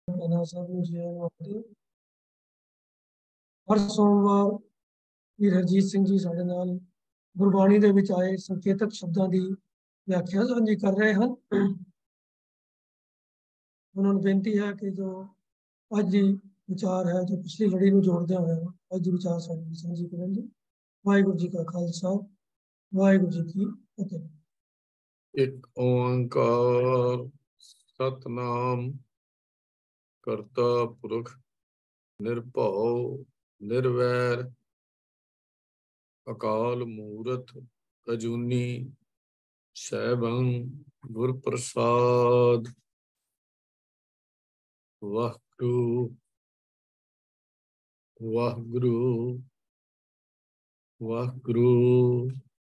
ਇਹਨਾਂ ਸਭ ਨੂੰ ਜੀ ਆਇਆਂ। ਹਰ ਸੋਮਵਾਰ ਵੀਰ ਹਰਜੀਤ ਸਿੰਘ ਜੀ ਸਾਡੇ ਨਾਲ ਗੁਰਬਾਣੀ ਦੇ ਵਿੱਚ ਆਏ ਸੰਕੇਤਕ ਸ਼ਬਦਾਂ ਦੀ ਵਿਆਖਿਆ ਸਾਂਝੀ ਕਰ ਰਹੇ ਹਨ। ਉਹਨਾਂ ਨੂੰ ਬੇਨਤੀ ਹੈ ਕਿ ਜੋ ਅੱਜ ਦੀ ਵਿਚਾਰ ਹੈ, ਜੋ ਪਿਛਲੀ ਲੜੀ ਨੂੰ ਜੋੜਦਿਆਂ ਹੋਇਆ ਅੱਜ ਦੀ ਵਿਚਾਰ ਸਾਂਝੀ ਕਰਨ ਜੀ। ਵਾਹਿਗੁਰੂ ਜੀ ਕਾ ਖਾਲਸਾ, ਵਾਹਿਗੁਰੂ ਜੀ ਕੀ ਫਤਿਹ। ਇੱਕ ਓੰਕਾਰ ਸਤਨਾਮ ਕਰਤਾ ਪੁਰਖ ਨਿਰਭਉ ਨਿਰਵੈਰ ਅਕਾਲ ਮੂਰਤ ਅਜੂਨੀ ਸੈਭੰ ਗੁਰ ਪ੍ਰਸਾਦ। ਵਾਹਿਗੁਰੂ ਵਾਹਿਗੁਰੂ ਵਾਹਿਗੁਰੂ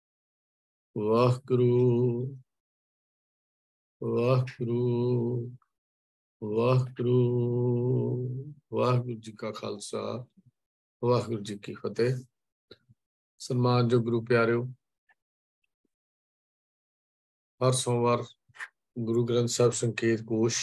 ਵਾਹਿਗੁਰੂ ਵਾਹਿਗੁਰੂ ਵਾਹਿਗੁਰੂ। ਵਾਹਿਗੁਰੂ ਜੀ ਕਾ ਖਾਲਸਾ, ਵਾਹਿਗੁਰੂ ਜੀ ਕੀ ਫਤਿਹ। ਸਨਮਾਨਯੋਗ ਗੁਰੂ ਪਿਆਰਿਓ, ਹਰ ਸੋਮਵਾਰ ਗੁਰੂ ਗ੍ਰੰਥ ਸਾਹਿਬ ਸੰਕੇਤ ਕੋਸ਼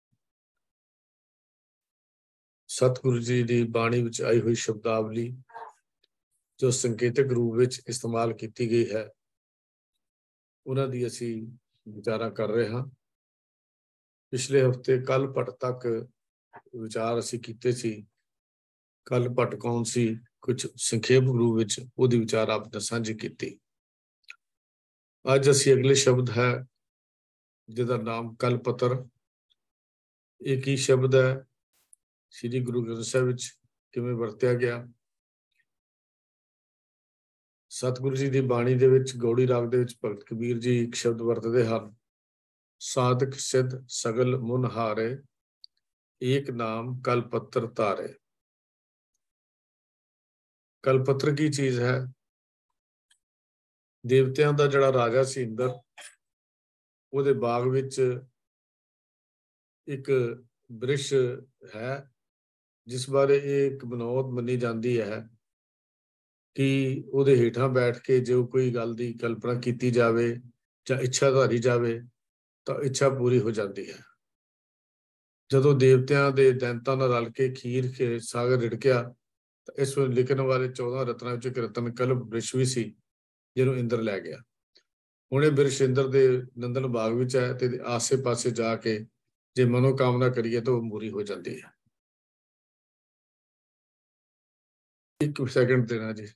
ਸਤਿਗੁਰੂ ਜੀ ਦੀ ਬਾਣੀ ਵਿੱਚ ਆਈ ਹੋਈ ਸ਼ਬਦਾਵਲੀ ਜੋ ਸੰਕੇਤਕ ਰੂਪ ਵਿੱਚ ਇਸਤੇਮਾਲ ਕੀਤੀ ਗਈ ਹੈ, ਉਹਨਾਂ ਦੀ ਅਸੀਂ ਵਿਚਾਰਾਂ ਕਰ ਰਹੇ ਹਾਂ। ਪਿਛਲੇ ਹਫ਼ਤੇ ਕੱਲ ਭੱਟ ਤੱਕ ਵਿਚਾਰ ਅਸੀਂ ਕੀਤੇ ਸੀ। ਕੱਲ ਭੱਟ ਕੌਣ ਸੀ, ਕੁਝ ਸੰਖੇਪ ਰੂਪ ਵਿੱਚ ਉਹਦੀ ਵਿਚਾਰ ਆਪ ਨਾਲ ਸਾਂਝੀ ਕੀਤੀ। ਅੱਜ ਅਸੀਂ ਅਗਲੇ ਸ਼ਬਦ ਹੈ ਜਿਹਦਾ ਨਾਮ ਕਲਪਤਰ। ਇਹ ਕੀ ਸ਼ਬਦ ਹੈ, ਸ੍ਰੀ ਗੁਰੂ ਗ੍ਰੰਥ ਸਾਹਿਬ ਵਿੱਚ ਕਿਵੇਂ ਵਰਤਿਆ ਗਿਆ। ਸਤਿਗੁਰੂ ਜੀ ਦੀ ਬਾਣੀ ਦੇ ਵਿੱਚ ਗੌੜੀ ਰਾਗ ਦੇ ਵਿੱਚ ਭਗਤ ਕਬੀਰ ਜੀ ਇੱਕ ਸ਼ਬਦ ਵਰਤਦੇ ਹਨ, ਸਾਧਕ ਸਿੱਧ ਸਗਲ ਮੁਨ ਹਾਰੇ ਏਕ ਨਾਮ ਕਲਪੱਤਰ ਧਾਰੇ। ਕਲਪੱਤਰ ਕੀ ਚੀਜ਼ ਹੈ? ਦੇਵਤਿਆਂ ਦਾ ਜਿਹੜਾ ਰਾਜਾ ਸੀ ਇੰਦਰ, ਉਹਦੇ ਬਾਗ ਵਿੱਚ ਇੱਕ ਬ੍ਰਿਸ਼ ਹੈ ਜਿਸ ਬਾਰੇ ਇਹ ਇੱਕ ਬਨੌਤ ਮੰਨੀ ਜਾਂਦੀ ਹੈ ਕਿ ਉਹਦੇ ਹੇਠਾਂ ਬੈਠ ਕੇ ਜੋ ਕੋਈ ਗੱਲ ਦੀ ਕਲਪਨਾ ਕੀਤੀ ਜਾਵੇ ਜਾਂ ਇੱਛਾ ਧਾਰੀ ਜਾਵੇ ਤਾਂ ਇੱਛਾ ਪੂਰੀ ਹੋ ਜਾਂਦੀ ਹੈ। ਜਦੋਂ ਦੇਵਤਿਆਂ ਦੇ ਦੈਂਤਾਂ ਨਾਲ ਰਲ ਕੇ ਖੀਰ ਕੇ ਸਾਗਰ ਰਿੜਕਿਆ ਤਾਂ ਇਸ ਵਿੱਚ ਲਿਖਣ ਵਾਲੇ 14 ਰਤਨਾਂ ਵਿੱਚ ਇੱਕ ਰਤਨ ਕਲਪ ਬ੍ਰਿਸ਼ ਵੀ ਸੀ, ਜਿਹਨੂੰ ਇੰਦਰ ਲੈ ਗਿਆ। ਹੁਣ ਇਹ ਬ੍ਰਿਸ਼ ਇੰਦਰ ਦੇ ਨੰਦਨ ਬਾਗ ਵਿੱਚ ਹੈ ਤੇ ਆਸੇ ਪਾਸੇ ਜਾ ਕੇ ਜੇ ਮਨੋਕਾਮਨਾ ਕਰੀਏ ਤਾਂ ਉਹ ਪੂਰੀ ਹੋ ਜਾਂਦੀ ਹੈ। ਇੱਕ ਸੈਕਿੰਡ ਦੇਣਾ ਜੀ।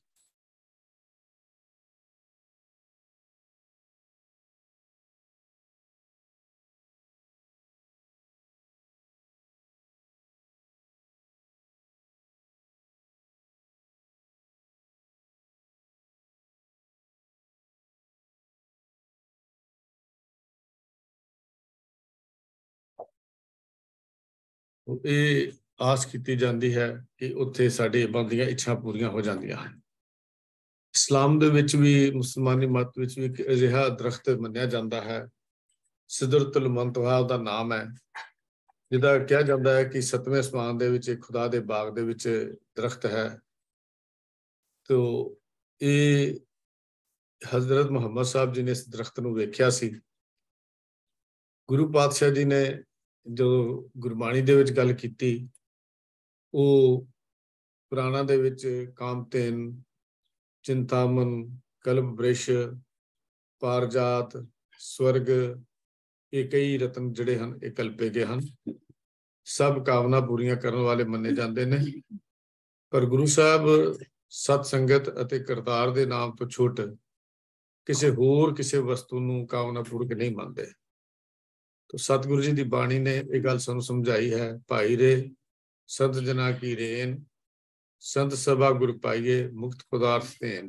ਇਹ ਆਸ ਕੀਤੀ ਜਾਂਦੀ ਹੈ ਕਿ ਉੱਥੇ ਸਾਡੇ ਮਨ ਦੀਆਂ ਇੱਛਾ ਪੂਰੀਆਂ ਹੋ ਜਾਂਦੀਆਂ ਹਨ। ਇਸਲਾਮ ਦੇ ਵਿੱਚ ਵੀ, ਮੁਸਲਮਾਨੀ ਮਤ ਵਿੱਚ ਵੀ ਇੱਕ ਅਜਿਹਾ ਦਰਖਤ ਮੰਨਿਆ ਜਾਂਦਾ ਹੈ, ਸਿਦਰਤੁਲ ਮੁੰਤਹਾ ਉਹਦਾ ਨਾਮ ਹੈ, ਜਿਹਦਾ ਕਿਹਾ ਜਾਂਦਾ ਹੈ ਕਿ 7ਵੇਂ ਅਸਮਾਨ ਦੇ ਵਿੱਚ ਖੁਦਾ ਦੇ ਬਾਗ ਦੇ ਵਿੱਚ ਦਰਖਤ ਹੈ। ਤੋ ਇਹ ਹਜ਼ਰਤ ਮੁਹੰਮਦ ਸਾਹਿਬ ਜੀ ਨੇ ਇਸ ਦਰਖਤ ਨੂੰ ਵੇਖਿਆ ਸੀ। ਗੁਰੂ ਪਾਤਸ਼ਾਹ ਜੀ ਨੇ ਜੋ ਗੁਰਬਾਣੀ ਦੇ ਵਿੱਚ ਗੱਲ ਕੀਤੀ, ਉਹ ਪੁਰਾਣਾ ਦੇ ਵਿੱਚ ਕਾਮਤੇਨ, ਚਿੰਤਾਮਨ, ਕਲਪ ਬ੍ਰਿਸ਼, ਪਾਰਜਾਤ, ਸਵਰਗ, ਇਹ ਕਈ ਰਤਨ ਜਿਹੜੇ ਹਨ ਇਹ ਕਲਪੇ ਗਏ ਹਨ। ਸਭ ਕਾਮਨਾ ਪੂਰੀਆਂ ਕਰਨ ਵਾਲੇ ਮੰਨੇ ਜਾਂਦੇ ਨੇ, ਪਰ ਗੁਰੂ ਸਾਹਿਬ ਸਤ ਸੰਗਤ ਅਤੇ ਕਰਤਾਰ ਦੇ ਨਾਮ ਤੋਂ ਛੁੱਟ ਕਿਸੇ ਵਸਤੂ ਨੂੰ ਕਾਮਨਾ ਪੂਰਕ ਨਹੀਂ ਮੰਨਦੇ। तो सतगुरु जी की बाणी ने यह गल सानू समझाई है, भाई रे संत जना की रेन, संत सभा गुर पाइये मुक्त पदार्थ देन।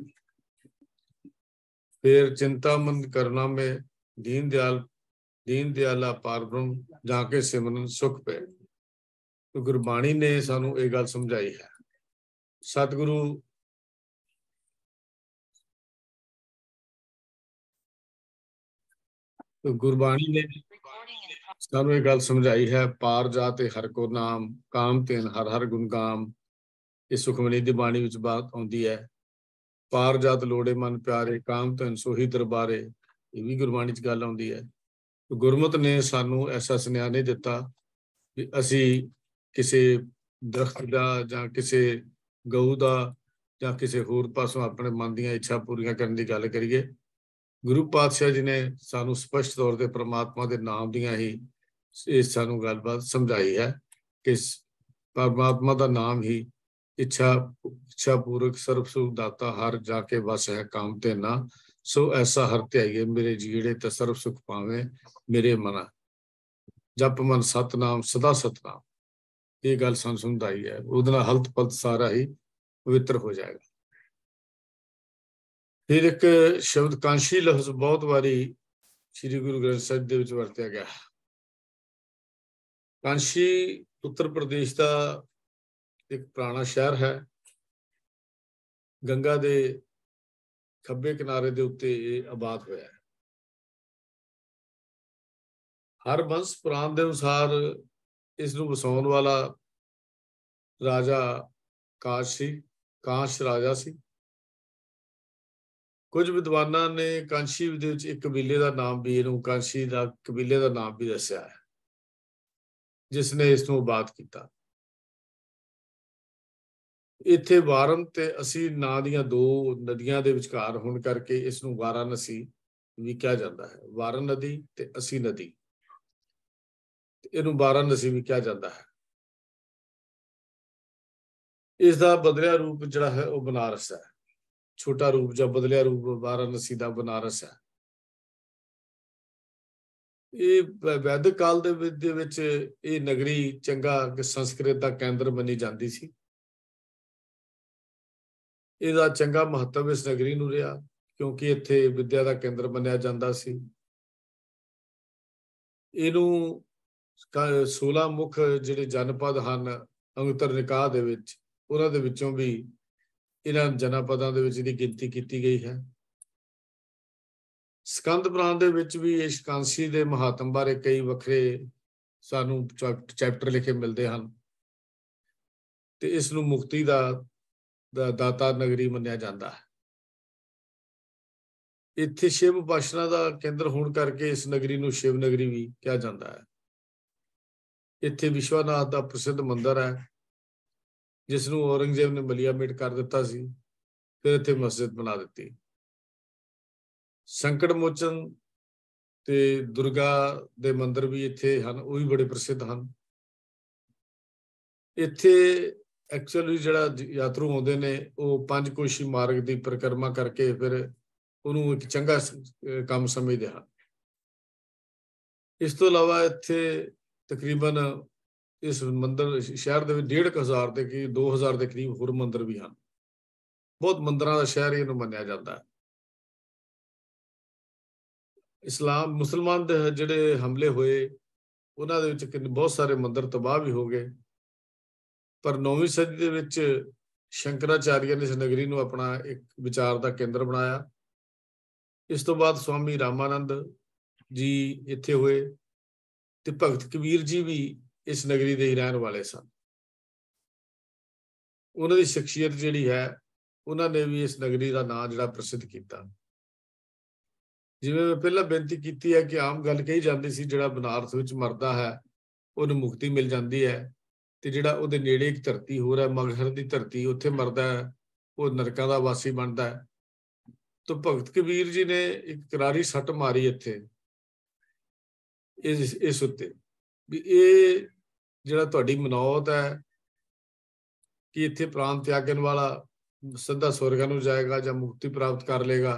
फिर चिंतामंद करना में दीन दयाला पार ब्रह्म जाके सिमरन सुख पे। तो गुरबाणी ने सानू यह गल समझाई है। सतगुरु तो गुरबाणी ने सानू ये गल समझाई है, पार जाते हर को नाम, काम तेन हर हर गुण गाम। इस सुखमनी दी बाणी विच बात आउंदी है, पार जात लोड़े मन प्यारे, काम तेन सोही दरबारे। ये भी गुरबाणी च गल आउंदी है। तो गुरमत ने सानू ऐसा सुनेहा नहीं दिता ਵੀ ਅਸੀਂ ਕਿਸੇ ਦਰਖਤ ਦਾ ਜਾਂ ਕਿਸੇ ਗਊ ਦਾ ਜਾਂ ਕਿਸੇ ਹੋਰ ਪਾਸੋਂ ਆਪਣੇ ਮਨ ਦੀਆਂ ਇੱਛਾ ਪੂਰੀਆਂ ਕਰਨ ਦੀ ਗੱਲ ਕਰੀਏ। ਗੁਰੂ ਪਾਤਸ਼ਾਹ ਜੀ ਨੇ ਸਾਨੂੰ ਸਪਸ਼ਟ ਤੌਰ ਤੇ ਪ੍ਰਮਾਤਮਾ ਦੇ ਨਾਮ ਦੀਆਂ ਹੀ ਇਹ ਸਾਨੂੰ ਗੱਲਬਾਤ ਸਮਝਾਈ ਹੈ ਕਿ परमात्मा का नाम ही इच्छा पूर्वक सर्व सुख दाता हर जाके बस है काम ते ना सो ऐसा हर त्याइए मेरे जीड़े ते सर्व सुख पावे मेरे मना जप मन सतनाम सदा सतनाम। ये गल सन समझाई है, उहदे नाल हलत पलत सारा ही पवित्र हो जाएगा। फिर एक शब्द कांशी लफ्ज बहुत बारी श्री गुरु ग्रंथ साहिब दे विच वरतिया गया। कांशी उत्तर प्रदेश का एक पुराना शहर है, गंगा के खब्बे किनारे के उत्ते आबाद होया है। हर वंश पुराण के अनुसार इसनूं वसाउण वाला राजा कांश राजा सी। कुछ विद्वानां ने कांशी दे विच एक कबीले का नाम भी इहनूं कांशी का कबीले का नाम भी दस्सिया है जिसने इसनूं आबाद किया। इत्थे वारन ते असी नां दियां दो नदियां दे विचकार होण करके इसनूं वाराणसी भी कहा जाता है। वारण नदी ते असी नदी, इहनूं वाराणसी भी कहा जाता है। इसका बदलिया रूप जिहड़ा है वह बनारस है। छोटा रूप या बदलिया रूप वाराणसी का बनारस है। ये वैदिक काल दे विच ये नगरी चंगा संस्कृत का केंद्र बनी जाती सी। ਇਹਦਾ ਚੰਗਾ महत्व इस नगरी ਨੂੰ ਰਿਹਾ क्योंकि ਇੱਥੇ विद्या का केंद्र ਮੰਨਿਆ ਜਾਂਦਾ ਸੀ। ਇਹਨੂੰ 16 ਮੁੱਖ ਜਿਹੜੇ ਜਨਪਦ ਹਨ ਅੰਗੁਤਰ ਨਿਕਾਹ ਦੇ ਵਿੱਚ, ਉਹਨਾਂ ਦੇ ਵਿੱਚੋਂ ਵੀ ਇਹਨਾਂ ਜਨਪਦਾਂ ਦੇ ਵਿੱਚ ਇਹਦੀ ਗਿਣਤੀ ਕੀਤੀ ਗਈ ਹੈ। ਸਕੰਦ ਪੁਰਾਣ ਦੇ ਵਿੱਚ ਵੀ ਇਸ ਕਾਂਸੀ ਦੇ ਮਹਾਤਮ ਬਾਰੇ ਕਈ ਵੱਖਰੇ ਸਾਨੂੰ ਚੈਪਟਰ ਲਿਖੇ ਮਿਲਦੇ ਹਨ ਤੇ ਇਸ ਨੂੰ ਮੁਕਤੀ ਦਾ दाता नगरी मन्निया जाता है। इत्थे शिव उपासना का केंद्र होने करके इस नगरी नूं शिव नगरी भी कहा जाता है। इत्थे विश्वनाथ का प्रसिद्ध मंदिर है जिसनूं औरंगजेब ने मलियामेट कर दिता सी, फिर इत्थे मस्जिद बना दी। संकट मोचन ते दुर्गा दे मंदिर भी इत्थे हन, वो भी बड़े प्रसिद्ध हैं। इत्थे एक्चुअली जिहड़ा यात्रु आउंदे ने वो पंचकोशी मार्ग की परिक्रमा करके फिर उन्होंने एक चंगा काम समझते हैं। इस तो इलावा इत्थे तकरीबन इस मंदिर शहर के 1,500 के करीब 2,000 के करीब होर मंदिर भी हैं। बहुत मंदिरों का शहर इहनूं मन्निया जाता है। इस्लाम मुसलमान दे जिहड़े हमले होए उन्हां दे विच बहुत सारे मंदिर तबाह भी हो गए, पर 9वीं सदी दे विच शंकराचार्य ने इस नगरी नूं अपना एक विचार का केंद्र बनाया। इस तो बाद स्वामी रामानंद जी इत्थे होए ते भगत कबीर जी भी इस नगरी दे रहण वाले सन। उन्हां दी शख्सियत जिहड़ी है उन्होंने भी इस नगरी का नाम जिहड़ा प्रसिद्ध किया। जिवें मैं पहला बेनती की है कि आम गल कही जाती सी जिहड़ा बनारस विच मरदा है उहनूं मुक्ति मिल जाती है ते जिहड़ा उहदे नेड़े एक धरती होर है मगहर की धरती उत्थे मरदा है वो नरकां दा वासी बनता है। तो भगत कबीर जी ने एक करारी सट मारी इत्थे इस उत्ते भी ये जिहड़ा तुहाडी मनौत है कि इत्थे प्राण त्यागन वाला सिद्धा स्वर्गां नूं जाएगा या मुक्ति प्राप्त कर लेगा।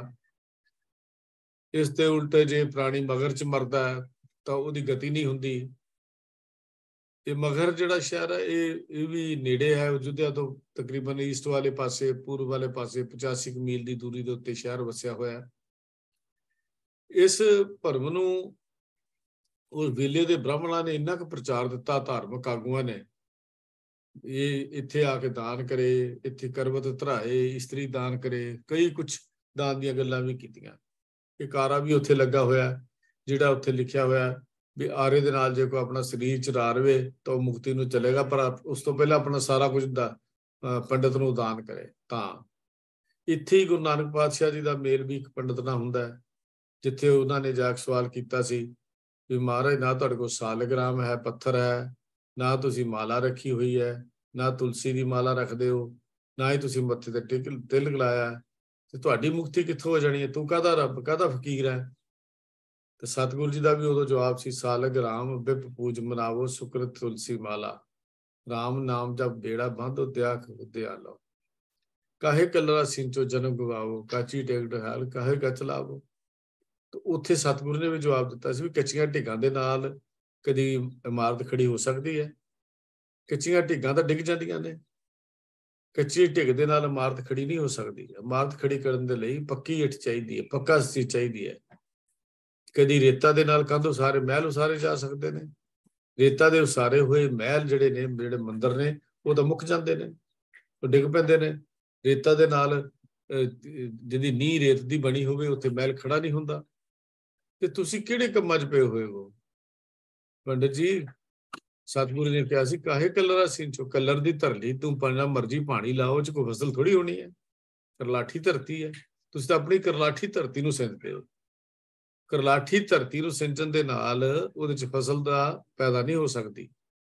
इस ते उल्टे जे प्राणी मगर च मरदा है तो उहदी गति नहीं हुंदी। ये मगर जिहड़ा शहर है ये भी नेड़े है अयोध्या तो तकरीबन ईस्ट वाले पासे पूर्व वाले पासे 85 मील की दूरी के उत्ते शहर वसिया होया है। इस भरम नूं उस वेले दे ब्राह्मणां ने इन्ना क प्रचार दिता, धार्मिक आगुआं ने ये इत्थे आके दान करे, इत्थे करवत धराए, इस्त्री दान करे, कई कुछ दान दीयां गल्लां भी कीतियां। एक आरा भी उत्थे लगा होया जिहड़ा उत्थे लिखिया होया भी आरे दे नाल जे कोई अपना शरीर चरा रहे तो मुक्ति नूं चलेगा, पर उस तो पहले अपना सारा कुछ पंडित नूं दान करे। तां इत्थे ही गुरु नानक पातशाह जी का मेल भी एक पंडित नाल हुंदा है जिथे उन्होंने जाके सवाल किया सी भी महाराज ना तुहाडे कोल सालग्राम है, पत्थर है, ना तुसी माला रखी हुई है, ना तुलसी की माला रखते हो, ना ही तुसी मत्थे ते तिल लाया, तो तुहाडी मुक्ति कित्थों हो जानी है? तू काहदा रब, काहदा फकीर है? तो सतगुरु जी का भी उदों जवाब सी, सालग राम बिप पूज मनावो, सुकृत तुलसी माला, राम नाम जब बेड़ा बंद उद्या उद्या लो, काहे कलरा सिंचो जन्म गवाओ, काची टेक ढहाल काहे गच लावो। तो उत्थे सतगुरु ने भी जवाब दिता सी भी कच्चियां ढिगां दे नाल कदी इमारत खड़ी हो सकती है? कच्चियां ढिगां तां डिग जांदियां ने, कच्ची ढिग दे नाल इमारत खड़ी नहीं हो सकती। इमारत खड़ी करन दे लई पक्की इट चाहिदी है, पक्का चीज चाहिदी है। कदी रेता दे नाल कंध उसारे महल उसारे जा सकते ने, रेता दे उसारे हुए महल जिहड़े ने, जिहड़े मंदिर ने, वो तां मुक जांदे ने, वो डिग पैंदे ने। रेता दे नाल जिहदी नींह रेत दी बनी होवे उत्थे महल खड़ा नहीं हुंदा। ते तुसीं किहड़े कंमां 'च पए होए हो? पंडित जी, सतगुरु ने कहा सी, काहे कलरा सिंचो, कलर दी धरती तू जिन्ना मर्जी पानी लाओ, च कोई फसल थोड़ी होनी है। करलाठी धरती है, तुसीं तां अपनी करलाठी धरती नूं सिंचदे हो। करलाठी धरती नूं सिंचण दे नाल ਉਹਦੇ 'ਚ फसल ਦਾ पैदा नहीं हो सकती।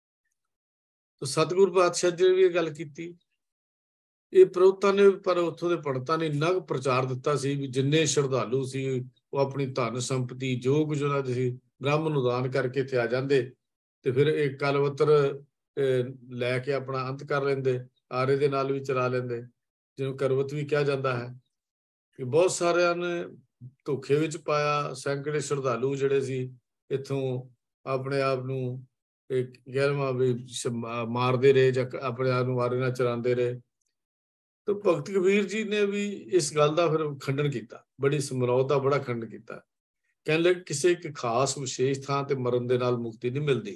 तो सतगुरु पातशाह जी ने भी ਇਹ ਗੱਲ ਕੀਤੀ। ਇਹ ਪ੍ਰੋਤਾਂ ਨੇ ਪਰ ਉੱਥੋਂ ਦੇ ਪੰਡਤਾਂ ਨੇ ਇੰਨਾ ਕੁ ਪ੍ਰਚਾਰ ਦਿੱਤਾ ਸੀ ਵੀ ਜਿੰਨੇ ਸ਼ਰਧਾਲੂ ਸੀ ਉਹ ਆਪਣੀ ਧਨ ਸੰਪਤੀ ਜੋ ਕੁਝ ਉਹਨਾਂ ਦੇ ਸੀ ਬ੍ਰਾਹਮਣ ਨੂੰ ਦਾਨ ਕਰਕੇ ਇੱਥੇ ਆ ਜਾਂਦੇ ਤੇ ਫਿਰ ਇਹ ਕਲਵਤਰ ਲੈ ਕੇ ਆਪਣਾ ਅੰਤ ਕਰ ਲੈਂਦੇ, ਆਰੇ ਦੇ ਨਾਲ ਵੀ ਚਰਾ ਲੈਂਦੇ, ਜਿਹਨੂੰ ਕਰਵਤ ਵੀ ਕਿਹਾ ਜਾਂਦਾ ਹੈ। ਕਿ ਬਹੁਤ ਸਾਰਿਆਂ ਨੇ ਧੋਖੇ ਵਿੱਚ ਪਾਇਆ। ਸੈਂਕੜੇ ਸ਼ਰਧਾਲੂ ਜਿਹੜੇ ਸੀ ਇੱਥੋਂ ਆਪਣੇ ਆਪ ਨੂੰ ਗਿਆਰਵਾਂ ਵੀ ਮਾਰਦੇ ਰਹੇ ਜਾਂ ਆਪਣੇ ਆਪ ਨੂੰ ਆਰੇ ਨਾਲ ਚਰਾਉਂਦੇ ਰਹੇ। तो भगत कबीर जी ने भी इस गल का फिर खंडन किया, बड़ी समरौत का बड़ा खंडन किया। कहने लगे किसी एक खास विशेष थां ते मरण दे नाल मुक्ति नहीं मिलती।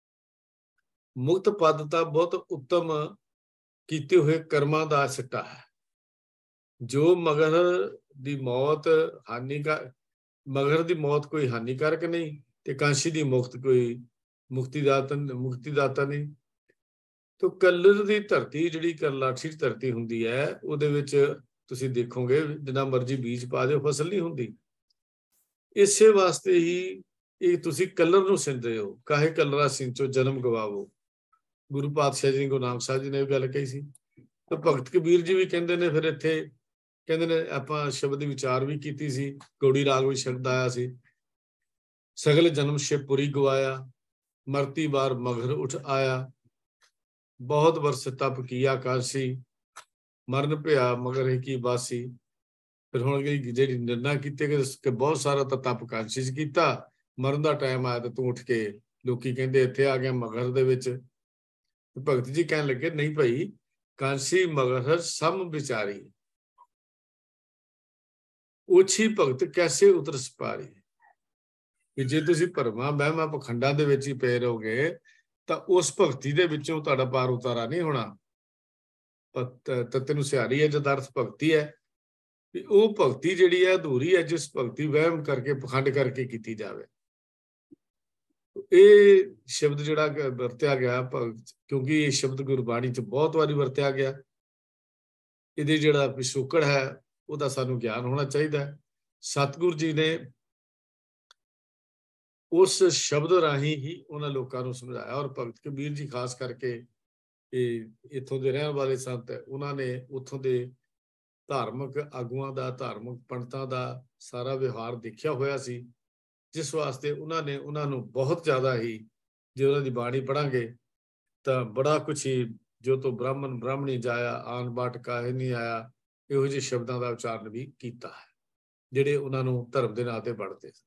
मुक्त पद तां बहुत उत्तम कीते हुए कर्मां दा सिट्टा है। जो मगर दी मौत हानिकार, मगर दी मौत कोई हानिकारक नहीं ते कांशी दी मुक्त कोई मुक्तिदाता नहीं। तो कलर की धरती जी करलाठी धरती होंगी है, वो देखोगे जिन्ना मर्जी बीज पा दो फसल नहीं होंगी। इस वास्ते ही ये कलर नूं सिंचदे हो, काहे कलरा सिंचो जन्म गवावो। गुरु पातशाह जी गुरु नानक साहब जी ने गल कही सी। तो भगत कबीर जी भी कहते ने, फिर इत्थे कहते ने आपां शब्द विचार भी कीती सी, गौड़ी राग भी शब्द आया सी, सगल जन्म शिवपुरी गवाया, मरती बार मगर उठ आया, बहुत वर्ष तप किया काशी, मरण भया मगर की बासी। फिर हुण जी निर्णय किए बहुत सारा तो तप कांशी च कीता, मरण का टाइम आया तो तू उठ के लोकी कहंदे इत्थे आ गया मगर दे विच। भगत जी कहन लगे नहीं भाई, कांशी मगर सम विचारी, ओछी भगत कैसे उतर सपारी। कि जे तुसीं भरमा बहमा पखंडां दे विच ही पे रहोगे ਤਾਂ ਉਸ ਭਗਤੀ ਦੇ ਵਿੱਚੋਂ ਤੁਹਾਡਾ ਪਾਰ ਉਤਾਰਾ ਨਹੀਂ ਹੋਣਾ। ਤੱਤੇ ਨੂੰ ਸਿਹਾਰੀ ਹੈ ਜਦ ਅਰਥ ਭਗਤੀ ਹੈ ਵੀ ਉਹ ਭਗਤੀ ਜਿਹੜੀ ਹੈ ਅਧੂਰੀ ਹੈ ਜਿਸ ਭਗਤੀ ਵਹਿਮ ਕਰਕੇ ਪਖੰਡ ਕਰਕੇ ਕੀਤੀ ਜਾਵੇ। ਇਹ ਸ਼ਬਦ ਜਿਹੜਾ ਵਰਤਿਆ ਗਿਆ ਕਿਉਂਕਿ ਇਹ ਸ਼ਬਦ ਗੁਰਬਾਣੀ 'ਚ ਬਹੁਤ ਵਾਰੀ ਵਰਤਿਆ ਗਿਆ, ਇਹਦੇ ਜਿਹੜਾ ਪਿਛੋਕੜ ਹੈ ਉਹਦਾ ਸਾਨੂੰ ਗਿਆਨ ਹੋਣਾ ਚਾਹੀਦਾ ਹੈ। ਸਤਿਗੁਰੂ ਜੀ ਨੇ उस शब्द राही ही उन्होंने लोगों को समझाया। और भगत कबीर जी खास करके इत्थों के रहने वाले संत उन्होंने उत्थों के धार्मिक आगुआं का, धार्मिक पंडितां का सारा व्यवहार देखा होया सी, जिस वास्ते उन्होंने उन्होंने बहुत ज़्यादा ही जो उन्होंने बाणी पढ़ांगे तो बड़ा कुछ ही जो तो ब्राह्मण ब्राह्मणी जाया आन बाट काहे नहीं आया, इहो ਜਿਹੇ शब्दों का उच्चारण भी किया है जिहड़े उन्होंने धर्म के नाते पढ़ते।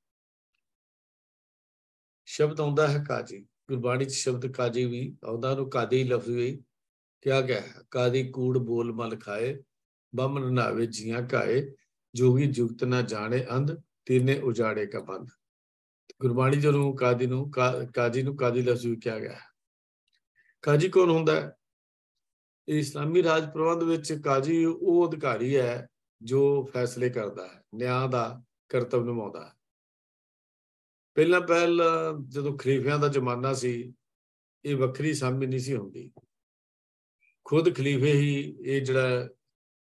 शब्द आउंदा है काजी, गुरबाणी च शब्द काजी भी आउंदा, कादी लफ्ज भी क्या गया है। कादी कूड़ बोल मल खाए, बामन नावे जियां काए, जोगी जुगत ना जाने अंध, तीने उजाड़े का बंद। गुरबाणी जो कादी नूं काजी नूं कादी लफ्ज भी क्या गया है। काजी कौन हुंदा है? इस्लामी राज प्रबंध विच काजी वो अधिकारी है जो फैसले करता है, न्याय का करतब निभाउंदा है। ਪਹਿਲਾਂ ਜਦੋਂ ਖਲੀਫਿਆਂ ਦਾ ਜ਼ਮਾਨਾ ਸੀ ਇਹ ਵੱਖਰੀ ਸਾਮੀ ਨਹੀਂ ਸੀ ਹੁੰਦੀ, ਖੁਦ ਖਲੀਫੇ ਹੀ ਇਹ ਜਿਹੜਾ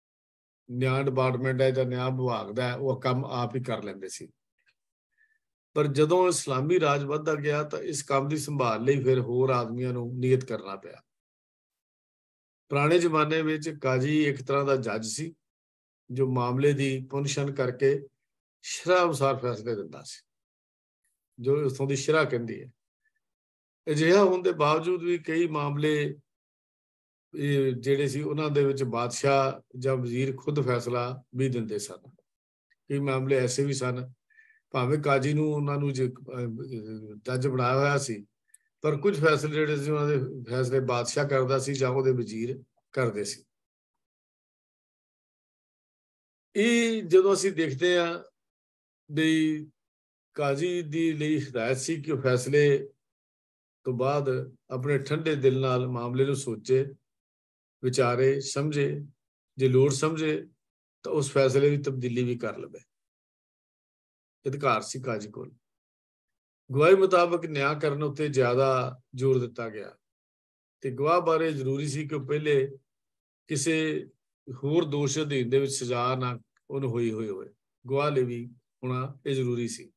ਨਿਆਂ ਡਿਪਾਰਟਮੈਂਟ ਹੈ ਜਾਂ ਨਿਆਂ ਵਿਭਾਗ ਦਾ ਉਹ ਕੰਮ ਆਪ ਹੀ ਕਰ ਲੈਂਦੇ ਸੀ। पर जदों इस्लामी राज वधदा गया तो इस काम की संभाल लई फिर होर आदमियां नूं नियत करना पिया। पुराने जमाने में काजी एक तरह का जज सी जो मामले की पुनशन करके शरह अनुसार फैसले दिंदा सी, जो उत्थों की शरह कहती है। अजिहा होने के बावजूद भी कई मामले ਜਿਹੜੇ ਸੀ ਉਹਨਾਂ ਦੇ ਵਿੱਚ ਬਾਦਸ਼ਾਹ ਜਾਂ ਵਜ਼ੀਰ खुद फैसला भी ਦਿੰਦੇ ਸਨ। कई मामले ऐसे भी सन ਭਾਵੇਂ ਕਾਜੀ ਨੂੰ ਉਹਨਾਂ ਨੂੰ ਜੱਜ ਬਣਾਇਆ ਹੋਇਆ ਸੀ, ਪਰ ਕੁਝ ਫੈਸਲੇ ਜਿਹੜੇ ਸੀ ਉਹਨਾਂ ਦੇ ਫੈਸਲੇ ਬਾਦਸ਼ਾਹ ਕਰਦਾ ਸੀ ਜਾਂ ਉਹਦੇ ਵਜ਼ੀਰ ਕਰਦੇ ਸੀ। ਇਹ ਜਦੋਂ ਅਸੀਂ ਦੇਖਦੇ ਹਾਂ ਵੀ ਕਾਜੀ ਦੀ ਲਈ ਹਦਾਇਤ ਸੀ ਕਿ ਉਹ ਫੈਸਲੇ ਤੋਂ ਬਾਅਦ ਆਪਣੇ ਠੰਡੇ ਦਿਲ ਨਾਲ ਮਾਮਲੇ ਨੂੰ ਸੋਚੇ, विचारे, समझे, जो लोड़ समझे तो उस फैसले की तब्दीली भी कर लवे। अधिकार सी काजी कोल। गवाही मुताबिक न्याय करने उत्ते ज्यादा जोर दिता गया ते गवाह बारे जरूरी सी कि पहले किसी होर दोष अधीन दे विच सजा ना उन्हें होई होए, गवाह ले भी होना ये जरूरी सी।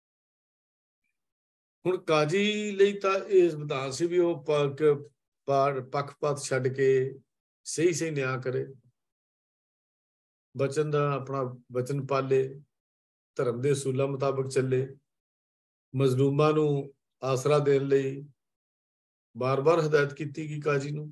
हुण काजी लई तां इह विधान सी भी वो पक्षपात छड्ड के सही सही न्याय करे, बचन का अपना वचन पाले, धर्म के असूलों मुताबिक चले, मजलूमां नूं आसरा देण लई बार बार हिदायत की गई काजी नूं।